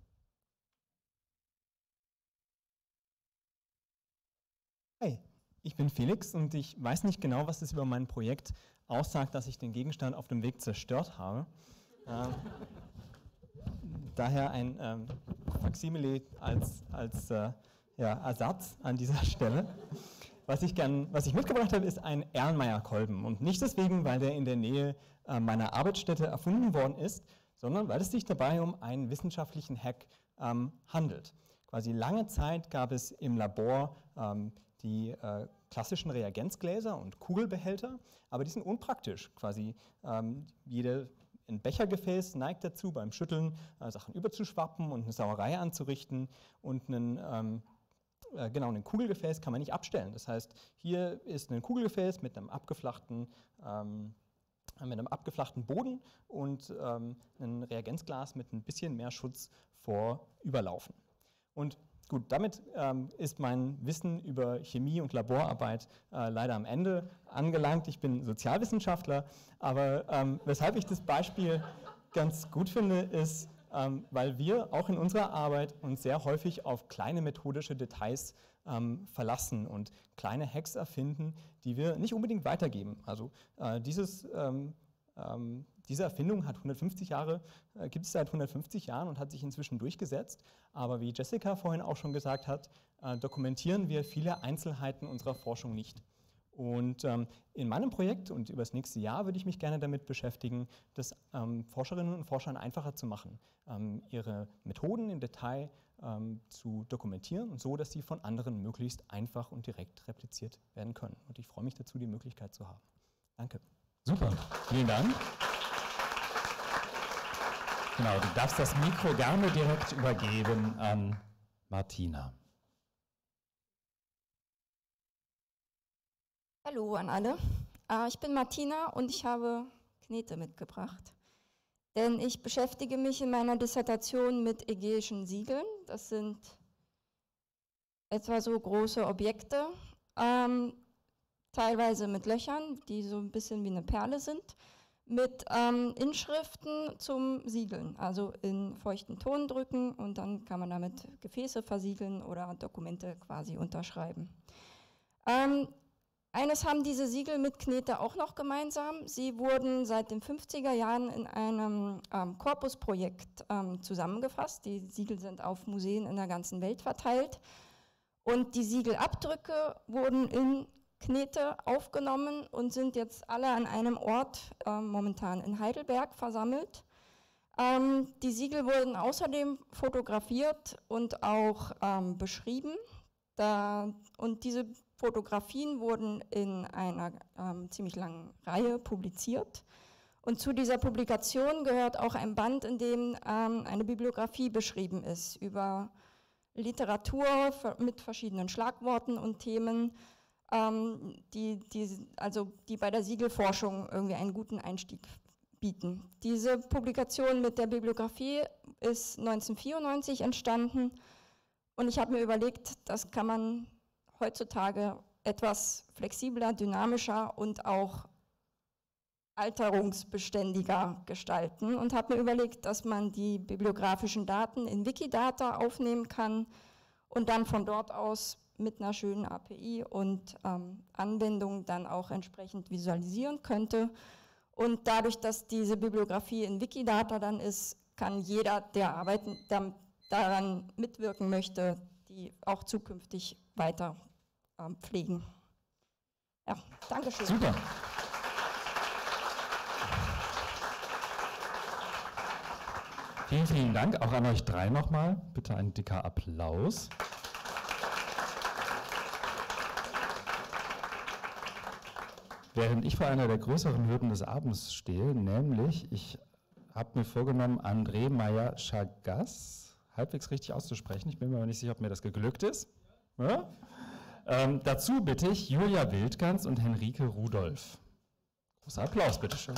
Hey, ich bin Felix und ich weiß nicht genau, was das über mein Projekt aussagt, dass ich den Gegenstand auf dem Weg zerstört habe. ähm, daher ein ähm, Faksimile als, als äh, ja, Ersatz an dieser Stelle. Was ich, gern, was ich mitgebracht habe, ist ein Erlenmeyer-Kolben. Und nicht deswegen, weil der in der Nähe äh, meiner Arbeitsstätte erfunden worden ist, sondern weil es sich dabei um einen wissenschaftlichen Hack ähm, handelt. Quasi lange Zeit gab es im Labor ähm, die äh, klassischen Reagenzgläser und Kugelbehälter, aber die sind unpraktisch. Quasi ähm, jede, ein Bechergefäß neigt dazu, beim Schütteln äh, Sachen überzuschwappen und eine Sauerei anzurichten, und einen, ähm, äh, genau, ein Kugelgefäß kann man nicht abstellen. Das heißt, hier ist ein Kugelgefäß mit einem abgeflachten, ähm, mit einem abgeflachten Boden und ähm, ein Reagenzglas mit ein bisschen mehr Schutz vor Überlaufen. Und gut, damit ähm, ist mein Wissen über Chemie und Laborarbeit äh, leider am Ende angelangt. Ich bin Sozialwissenschaftler, aber ähm, weshalb ich das Beispiel ganz gut finde, ist, ähm, weil wir auch in unserer Arbeit uns sehr häufig auf kleine methodische Details ähm, verlassen und kleine Hacks erfinden, die wir nicht unbedingt weitergeben. Also äh, dieses ähm, ähm, Diese Erfindung hat hundertfünfzig Jahre, äh, gibt es seit hundertfünfzig Jahren und hat sich inzwischen durchgesetzt. Aber wie Jessica vorhin auch schon gesagt hat, äh, dokumentieren wir viele Einzelheiten unserer Forschung nicht. Und ähm, in meinem Projekt und über das nächste Jahr würde ich mich gerne damit beschäftigen, das ähm, Forscherinnen und Forschern einfacher zu machen, ähm, ihre Methoden im Detail ähm, zu dokumentieren und so, dass sie von anderen möglichst einfach und direkt repliziert werden können. Und ich freue mich dazu, die Möglichkeit zu haben. Danke. Super, vielen Dank. Genau, du darfst das Mikro gerne direkt übergeben an Martina. Hallo an alle. Äh, ich bin Martina und ich habe Knete mitgebracht. Denn ich beschäftige mich in meiner Dissertation mit ägäischen Siegeln. Das sind etwa so große Objekte, ähm, teilweise mit Löchern, die so ein bisschen wie eine Perle sind, mit ähm, Inschriften zum Siegeln, also in feuchten Ton drücken, und dann kann man damit Gefäße versiegeln oder Dokumente quasi unterschreiben. Ähm, eines haben diese Siegel mit Knete auch noch gemeinsam. Sie wurden seit den fünfziger Jahren in einem ähm, Corpus-Projekt ähm, zusammengefasst. Die Siegel sind auf Museen in der ganzen Welt verteilt. Und die Siegelabdrücke wurden in Knete aufgenommen und sind jetzt alle an einem Ort, äh, momentan in Heidelberg, versammelt. Ähm, die Siegel wurden außerdem fotografiert und auch ähm, beschrieben. Da, und diese Fotografien wurden in einer ähm, ziemlich langen Reihe publiziert. Und zu dieser Publikation gehört auch ein Band, in dem ähm, eine Bibliografie beschrieben ist über Literatur mit verschiedenen Schlagworten und Themen, ähm, die, die, also die bei der Siegelforschung irgendwie einen guten Einstieg bieten. Diese Publikation mit der Bibliografie ist neunzehnhundertvierundneunzig entstanden und ich habe mir überlegt, das kann man heutzutage etwas flexibler, dynamischer und auch alterungsbeständiger gestalten und habe mir überlegt, dass man die bibliografischen Daten in Wikidata aufnehmen kann und dann von dort aus mit einer schönen A P I und ähm, Anwendung dann auch entsprechend visualisieren könnte. Und dadurch, dass diese Bibliografie in Wikidata dann ist, kann jeder, der arbeiten, der daran mitwirken möchte, die auch zukünftig weiter ähm, pflegen. Ja, danke schön. Super. Vielen, vielen Dank auch an euch drei nochmal. Bitte ein dicker Applaus. Während ich vor einer der größeren Hürden des Abends stehe, nämlich ich habe mir vorgenommen, André Meyer-Chagas halbwegs richtig auszusprechen. Ich bin mir aber nicht sicher, ob mir das geglückt ist. Ja? Ähm, dazu bitte ich Julia Wildgans und Henrike Rudolph. Großer Applaus, bitteschön.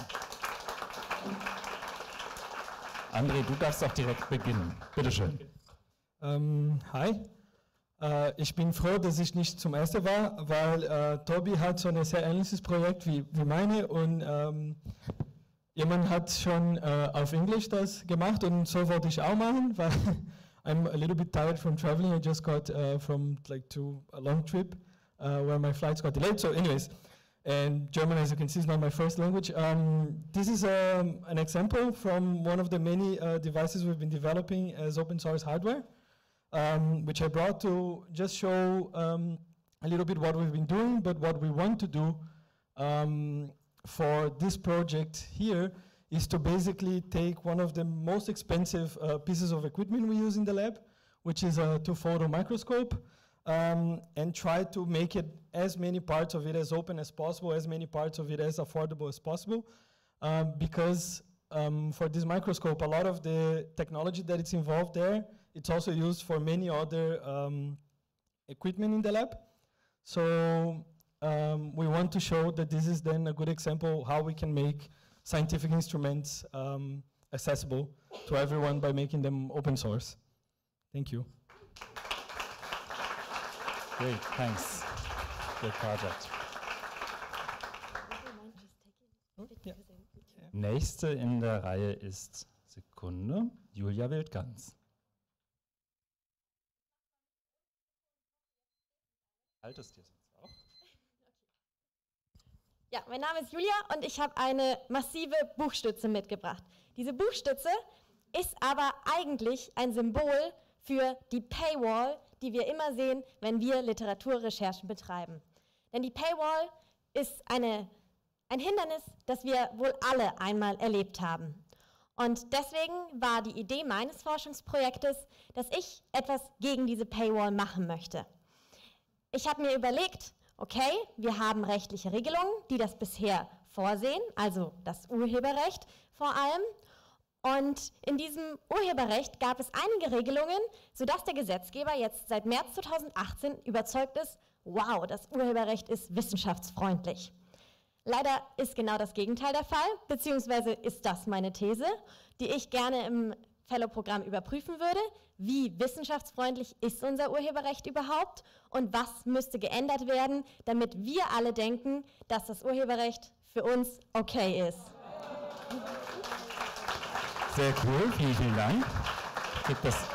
André, du darfst auch direkt beginnen. Bitteschön. Ähm, hi. Äh, ich bin froh, dass ich nicht zum ersten war, weil äh, Tobi hat so ein sehr ähnliches Projekt wie, wie meine und ähm, jemand hat schon äh, auf Englisch das gemacht und so wollte ich auch machen, weil I'm a little bit tired from traveling. I just got uh, from like to a long trip uh, where my flights got delayed. So anyways, and German, as you can see, is not my first language. Um, this is um, an example from one of the many uh, devices we've been developing as open source hardware, um, which I brought to just show um, a little bit what we've been doing, but what we want to do um, for this project here is to basically take one of the most expensive uh, pieces of equipment we use in the lab, which is a two-photo microscope, um, and try to make it as many parts of it as open as possible, as many parts of it as affordable as possible, um, because um, for this microscope, a lot of the technology that it's involved there, it's also used for many other um, equipment in the lab. So um, we want to show that this is then a good example how we can make scientific instruments um, accessible to everyone by making them open source. Thank you. Great, thanks. Good project. Oh, yeah. Nächste in der Reihe ist, Sekunde, Julia Wildgans. Halt es dir sonst auch. Ja, mein Name ist Julia und ich habe eine massive Buchstütze mitgebracht. Diese Buchstütze ist aber eigentlich ein Symbol für die Paywall, die wir immer sehen, wenn wir Literaturrecherchen betreiben. Denn die Paywall ist eine, ein Hindernis, das wir wohl alle einmal erlebt haben. Und deswegen war die Idee meines Forschungsprojektes, dass ich etwas gegen diese Paywall machen möchte. Ich habe mir überlegt, okay, wir haben rechtliche Regelungen, die das bisher vorsehen, also das Urheberrecht vor allem. Und in diesem Urheberrecht gab es einige Regelungen, sodass der Gesetzgeber jetzt seit März zweitausendachtzehn überzeugt ist, wow, das Urheberrecht ist wissenschaftsfreundlich. Leider ist genau das Gegenteil der Fall, beziehungsweise ist das meine These, die ich gerne im Fellow-Programm überprüfen würde. Wie wissenschaftsfreundlich ist unser Urheberrecht überhaupt und was müsste geändert werden, damit wir alle denken, dass das Urheberrecht für uns okay ist. Sehr cool, vielen, vielen Dank. Gibt das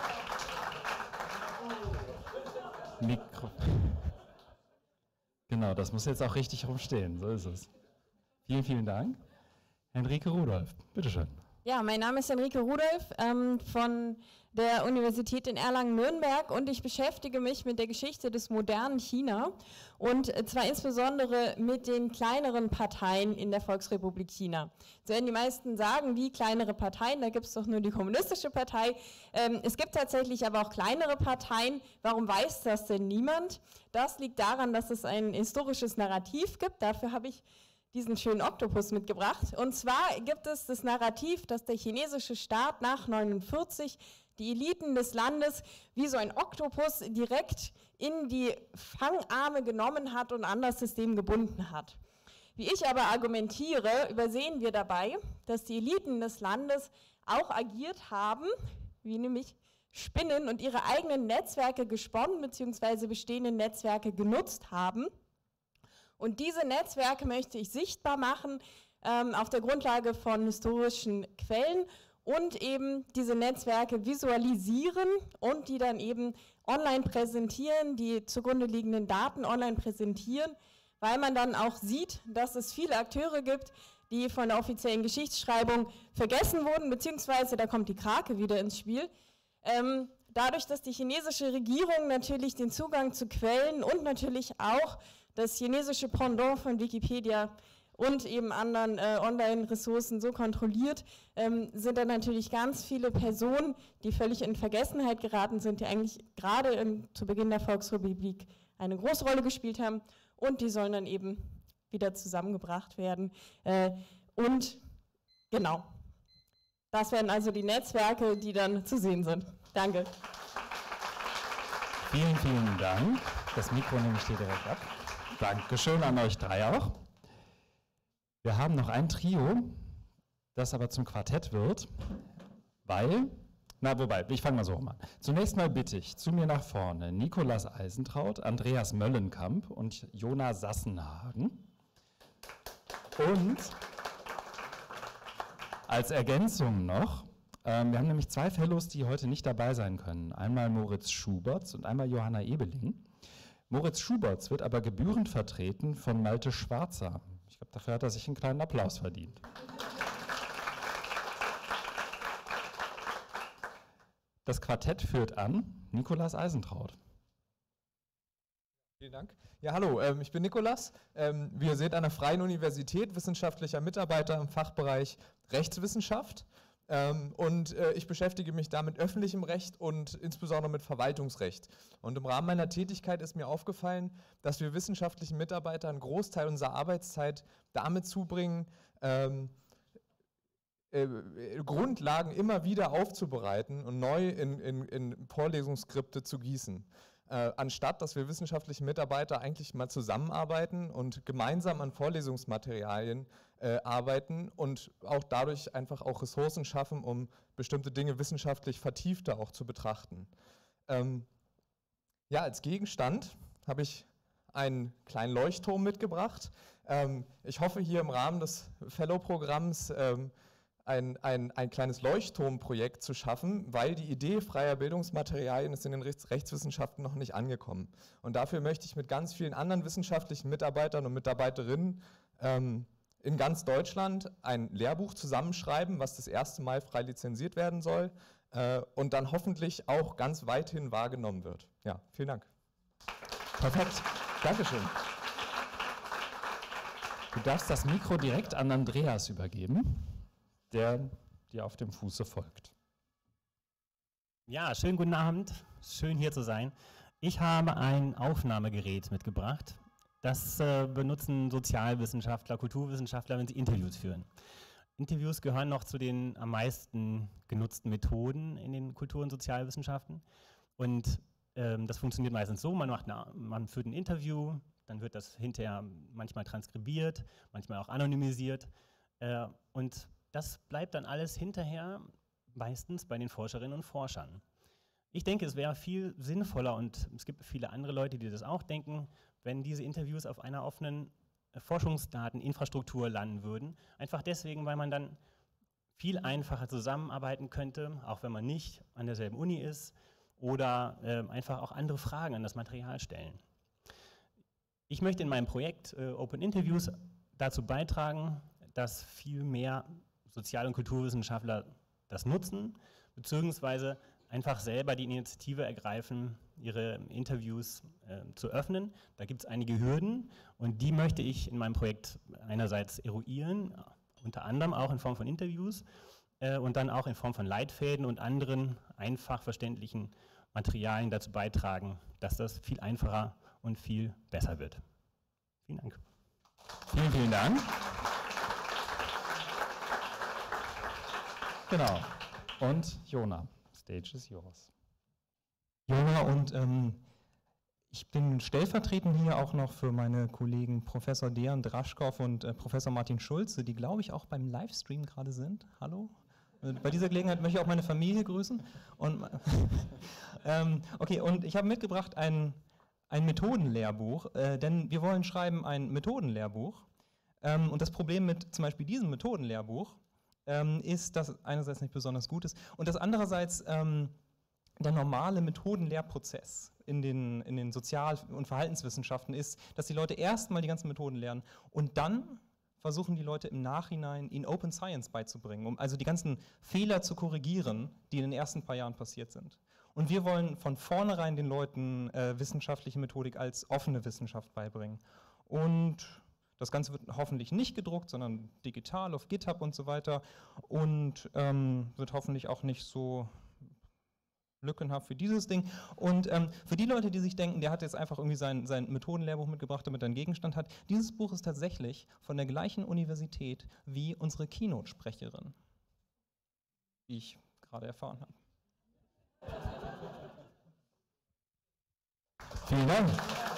Mikro. Genau, das muss jetzt auch richtig rumstehen, so ist es. Vielen, vielen Dank. Henrike Rudolph, bitteschön. Ja, mein Name ist Henrike Rudolph ähm, von der Universität in Erlangen-Nürnberg und ich beschäftige mich mit der Geschichte des modernen China und zwar insbesondere mit den kleineren Parteien in der Volksrepublik China. So werden die meisten sagen, wie kleinere Parteien, da gibt es doch nur die Kommunistische Partei. Ähm, es gibt tatsächlich aber auch kleinere Parteien. Warum weiß das denn niemand? Das liegt daran, dass es ein historisches Narrativ gibt. Dafür habe ich diesen schönen Oktopus mitgebracht. Und zwar gibt es das Narrativ, dass der chinesische Staat nach neunundvierzig die Eliten des Landes wie so ein Oktopus direkt in die Fangarme genommen hat und an das System gebunden hat. Wie ich aber argumentiere, übersehen wir dabei, dass die Eliten des Landes auch agiert haben, wie nämlich Spinnen und ihre eigenen Netzwerke gesponnen bzw. bestehende Netzwerke genutzt haben. Und diese Netzwerke möchte ich sichtbar machen ähm, auf der Grundlage von historischen Quellen und eben diese Netzwerke visualisieren und die dann eben online präsentieren, die zugrunde liegenden Daten online präsentieren, weil man dann auch sieht, dass es viele Akteure gibt, die von der offiziellen Geschichtsschreibung vergessen wurden, beziehungsweise da kommt die Krake wieder ins Spiel. Ähm, dadurch, dass die chinesische Regierung natürlich den Zugang zu Quellen und natürlich auch das chinesische Pendant von Wikipedia und eben anderen äh, Online-Ressourcen so kontrolliert, ähm, sind da natürlich ganz viele Personen, die völlig in Vergessenheit geraten sind, die eigentlich gerade in, zu Beginn der Volksrepublik eine große Rolle gespielt haben und die sollen dann eben wieder zusammengebracht werden. Äh, und genau, das werden also die Netzwerke, die dann zu sehen sind. Danke. Vielen, vielen Dank. Das Mikro nehme ich dir direkt ab. Dankeschön an euch drei auch. Wir haben noch ein Trio, das aber zum Quartett wird, weil, na wobei, ich fange mal so rum an. Zunächst mal bitte ich zu mir nach vorne Nikolas Eisentraut, Andreas Möllenkamp und Jona Sassenhagen. Und als Ergänzung noch, ähm, wir haben nämlich zwei Fellows, die heute nicht dabei sein können. Einmal Moritz Schuberts und einmal Johanna Ebeling. Moritz Schuberts wird aber gebührend vertreten von Malte Schwarzer. Ich glaube, dafür hat er sich einen kleinen Applaus verdient. Das Quartett führt an Nikolas Eisentraut. Vielen Dank. Ja, hallo, ähm, ich bin Nikolas. Ähm, wir sind an der Freien Universität, wissenschaftlicher Mitarbeiter im Fachbereich Rechtswissenschaft. Ähm, und äh, ich beschäftige mich da mit öffentlichem Recht und insbesondere mit Verwaltungsrecht. Und im Rahmen meiner Tätigkeit ist mir aufgefallen, dass wir wissenschaftlichen Mitarbeitern einen Großteil unserer Arbeitszeit damit zubringen, ähm, äh, Grundlagen immer wieder aufzubereiten und neu in, in, in Vorlesungsskripte zu gießen. Äh, anstatt, dass wir wissenschaftliche Mitarbeiter eigentlich mal zusammenarbeiten und gemeinsam an Vorlesungsmaterialien äh, arbeiten und auch dadurch einfach auch Ressourcen schaffen, um bestimmte Dinge wissenschaftlich vertiefter auch zu betrachten. Ähm, ja, als Gegenstand habe ich einen kleinen Leuchtturm mitgebracht. Ähm, ich hoffe, hier im Rahmen des Fellow-Programms ähm, Ein, ein, ein kleines Leuchtturmprojekt zu schaffen, weil die Idee freier Bildungsmaterialien ist in den Rechts Rechtswissenschaften noch nicht angekommen. Und dafür möchte ich mit ganz vielen anderen wissenschaftlichen Mitarbeitern und Mitarbeiterinnen ähm, in ganz Deutschland ein Lehrbuch zusammenschreiben, was das erste Mal frei lizenziert werden soll äh, und dann hoffentlich auch ganz weithin wahrgenommen wird. Ja, vielen Dank. Perfekt. Dankeschön. Du darfst das Mikro direkt an Andreas übergeben, der dir auf dem Fuße folgt. Ja, schönen guten Abend, schön hier zu sein. Ich habe ein Aufnahmegerät mitgebracht. Das äh, benutzen Sozialwissenschaftler, Kulturwissenschaftler, wenn sie Interviews führen. Interviews gehören noch zu den am meisten genutzten Methoden in den Kultur- und Sozialwissenschaften. Und ähm, das funktioniert meistens so, man, macht eine, man führt ein Interview, dann wird das hinterher manchmal transkribiert, manchmal auch anonymisiert. Äh, und das bleibt dann alles hinterher meistens bei den Forscherinnen und Forschern. Ich denke, es wäre viel sinnvoller, und es gibt viele andere Leute, die das auch denken, wenn diese Interviews auf einer offenen Forschungsdateninfrastruktur landen würden. Einfach deswegen, weil man dann viel einfacher zusammenarbeiten könnte, auch wenn man nicht an derselben Uni ist oder äh, einfach auch andere Fragen an das Material stellen. Ich möchte in meinem Projekt äh, Open Interviews dazu beitragen, dass viel mehr Sozial- und Kulturwissenschaftler das nutzen, beziehungsweise einfach selber die Initiative ergreifen, ihre Interviews äh, zu öffnen. Da gibt es einige Hürden und die möchte ich in meinem Projekt einerseits eruieren, unter anderem auch in Form von Interviews äh, und dann auch in Form von Leitfäden und anderen einfach verständlichen Materialien dazu beitragen, dass das viel einfacher und viel besser wird. Vielen Dank. Vielen, vielen Dank. Genau. Und Jona, stage is yours. Jona, und ähm, ich bin stellvertretend hier auch noch für meine Kollegen Professor Dejan Draschkow und äh, Professor Martin Schulze, die, glaube ich, auch beim Livestream gerade sind. Hallo? Äh, bei dieser Gelegenheit möchte ich auch meine Familie grüßen. Und, ähm, okay, und ich habe mitgebracht ein, ein Methodenlehrbuch, äh, denn wir wollen schreiben ein Methodenlehrbuch. Ähm, und das Problem mit zum Beispiel diesem Methodenlehrbuch ähm, ist, dass es einerseits nicht besonders gut ist und dass andererseits ähm, der normale Methodenlehrprozess in den, in den Sozial- und Verhaltenswissenschaften ist, dass die Leute erstmal die ganzen Methoden lernen und dann versuchen die Leute im Nachhinein ihnen Open Science beizubringen, um also die ganzen Fehler zu korrigieren, die in den ersten paar Jahren passiert sind. Und wir wollen von vornherein den Leuten äh, wissenschaftliche Methodik als offene Wissenschaft beibringen. Und das Ganze wird hoffentlich nicht gedruckt, sondern digital auf GitHub und so weiter und ähm, wird hoffentlich auch nicht so lückenhaft für dieses Ding. Und ähm, für die Leute, die sich denken, der hat jetzt einfach irgendwie sein, sein Methodenlehrbuch mitgebracht, damit er einen Gegenstand hat, dieses Buch ist tatsächlich von der gleichen Universität wie unsere Keynote-Sprecherin, wie ich gerade erfahren habe. Vielen Dank.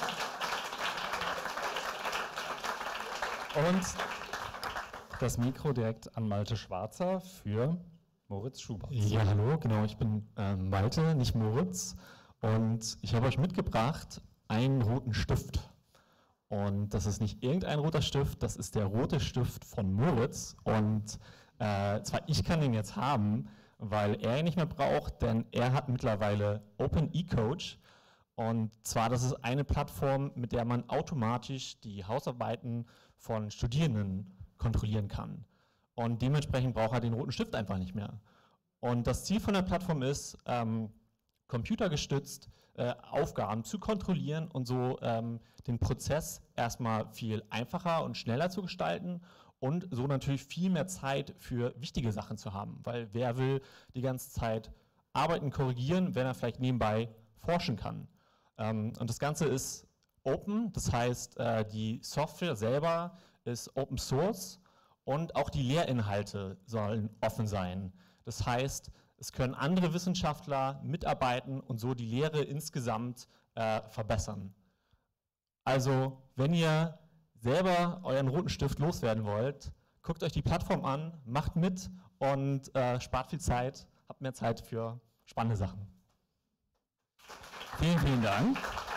Und das Mikro direkt an Malte Schwarzer für Moritz Schubert. Ja, hallo, genau, ich bin äh, Malte, nicht Moritz. Und ich habe euch mitgebracht einen roten Stift. Und das ist nicht irgendein roter Stift, das ist der rote Stift von Moritz. Und äh, zwar ich kann den jetzt haben, weil er ihn nicht mehr braucht, denn er hat mittlerweile OpenEcoach. Und zwar, das ist eine Plattform, mit der man automatisch die Hausarbeiten von Studierenden kontrollieren kann. Und dementsprechend braucht er den roten Stift einfach nicht mehr. Und das Ziel von der Plattform ist, ähm, computergestützt äh, Aufgaben zu kontrollieren und so ähm, den Prozess erstmal viel einfacher und schneller zu gestalten und so natürlich viel mehr Zeit für wichtige Sachen zu haben. Weil wer will die ganze Zeit arbeiten, korrigieren, wenn er vielleicht nebenbei forschen kann. Ähm, und das Ganze ist open, das heißt, äh, die Software selber ist Open Source. Und auch die Lehrinhalte sollen offen sein. Das heißt, es können andere Wissenschaftler mitarbeiten und so die Lehre insgesamt äh, verbessern. Also, wenn ihr selber euren roten Stift loswerden wollt, guckt euch die Plattform an, macht mit und äh, spart viel Zeit, habt mehr Zeit für spannende Sachen. Vielen, vielen Dank.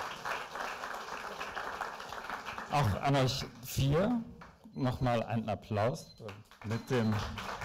Auch an euch vier. Nochmal einen Applaus mit dem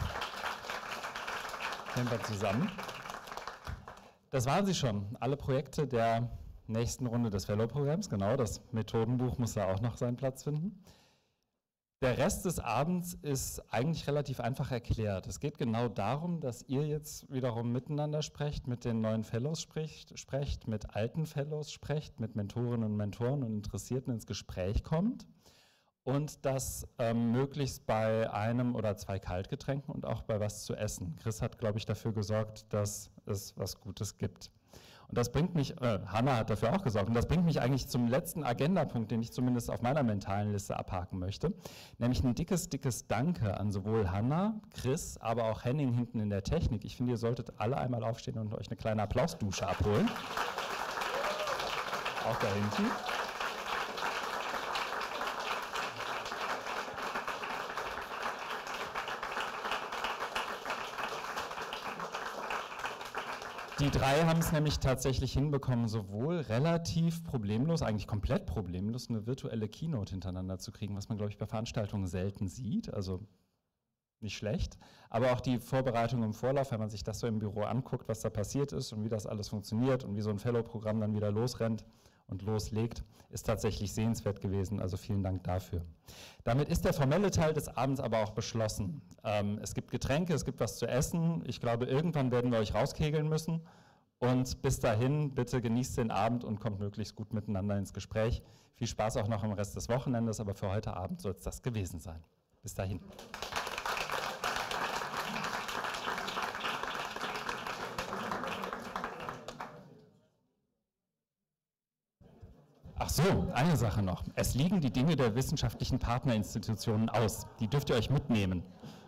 Camper zusammen. Das waren sie schon, alle Projekte der nächsten Runde des Fellow-Programms. Genau, das Methodenbuch muss da auch noch seinen Platz finden. Der Rest des Abends ist eigentlich relativ einfach erklärt. Es geht genau darum, dass ihr jetzt wiederum miteinander sprecht, mit den neuen Fellows spricht, sprecht, mit alten Fellows sprecht, mit Mentorinnen und Mentoren und Interessierten ins Gespräch kommt. Und das ähm, möglichst bei einem oder zwei Kaltgetränken und auch bei was zu essen. Chris hat, glaube ich, dafür gesorgt, dass es was Gutes gibt. Und das bringt mich, äh, Hanna hat dafür auch gesorgt, und das bringt mich eigentlich zum letzten Agendapunkt, den ich zumindest auf meiner mentalen Liste abhaken möchte, nämlich ein dickes, dickes Danke an sowohl Hanna, Chris, aber auch Henning hinten in der Technik. Ich finde, ihr solltet alle einmal aufstehen und euch eine kleine Applausdusche abholen. Auch da hinten. Die drei haben es nämlich tatsächlich hinbekommen, sowohl relativ problemlos, eigentlich komplett problemlos, eine virtuelle Keynote hintereinander zu kriegen, was man, glaube ich, bei Veranstaltungen selten sieht, also nicht schlecht. Aber auch die Vorbereitung im Vorlauf, wenn man sich das so im Büro anguckt, was da passiert ist und wie das alles funktioniert und wie so ein Fellow-Programm dann wieder losrennt und loslegt, ist tatsächlich sehenswert gewesen. Also vielen Dank dafür. Damit ist der formelle Teil des Abends aber auch beschlossen. Ähm, es gibt Getränke, es gibt was zu essen. Ich glaube, irgendwann werden wir euch rauskegeln müssen. Und bis dahin, bitte genießt den Abend und kommt möglichst gut miteinander ins Gespräch. Viel Spaß auch noch im Rest des Wochenendes, aber für heute Abend soll es das gewesen sein. Bis dahin. Ach so, eine Sache noch. Es liegen die Dinge der wissenschaftlichen Partnerinstitutionen aus. Die dürft ihr euch mitnehmen.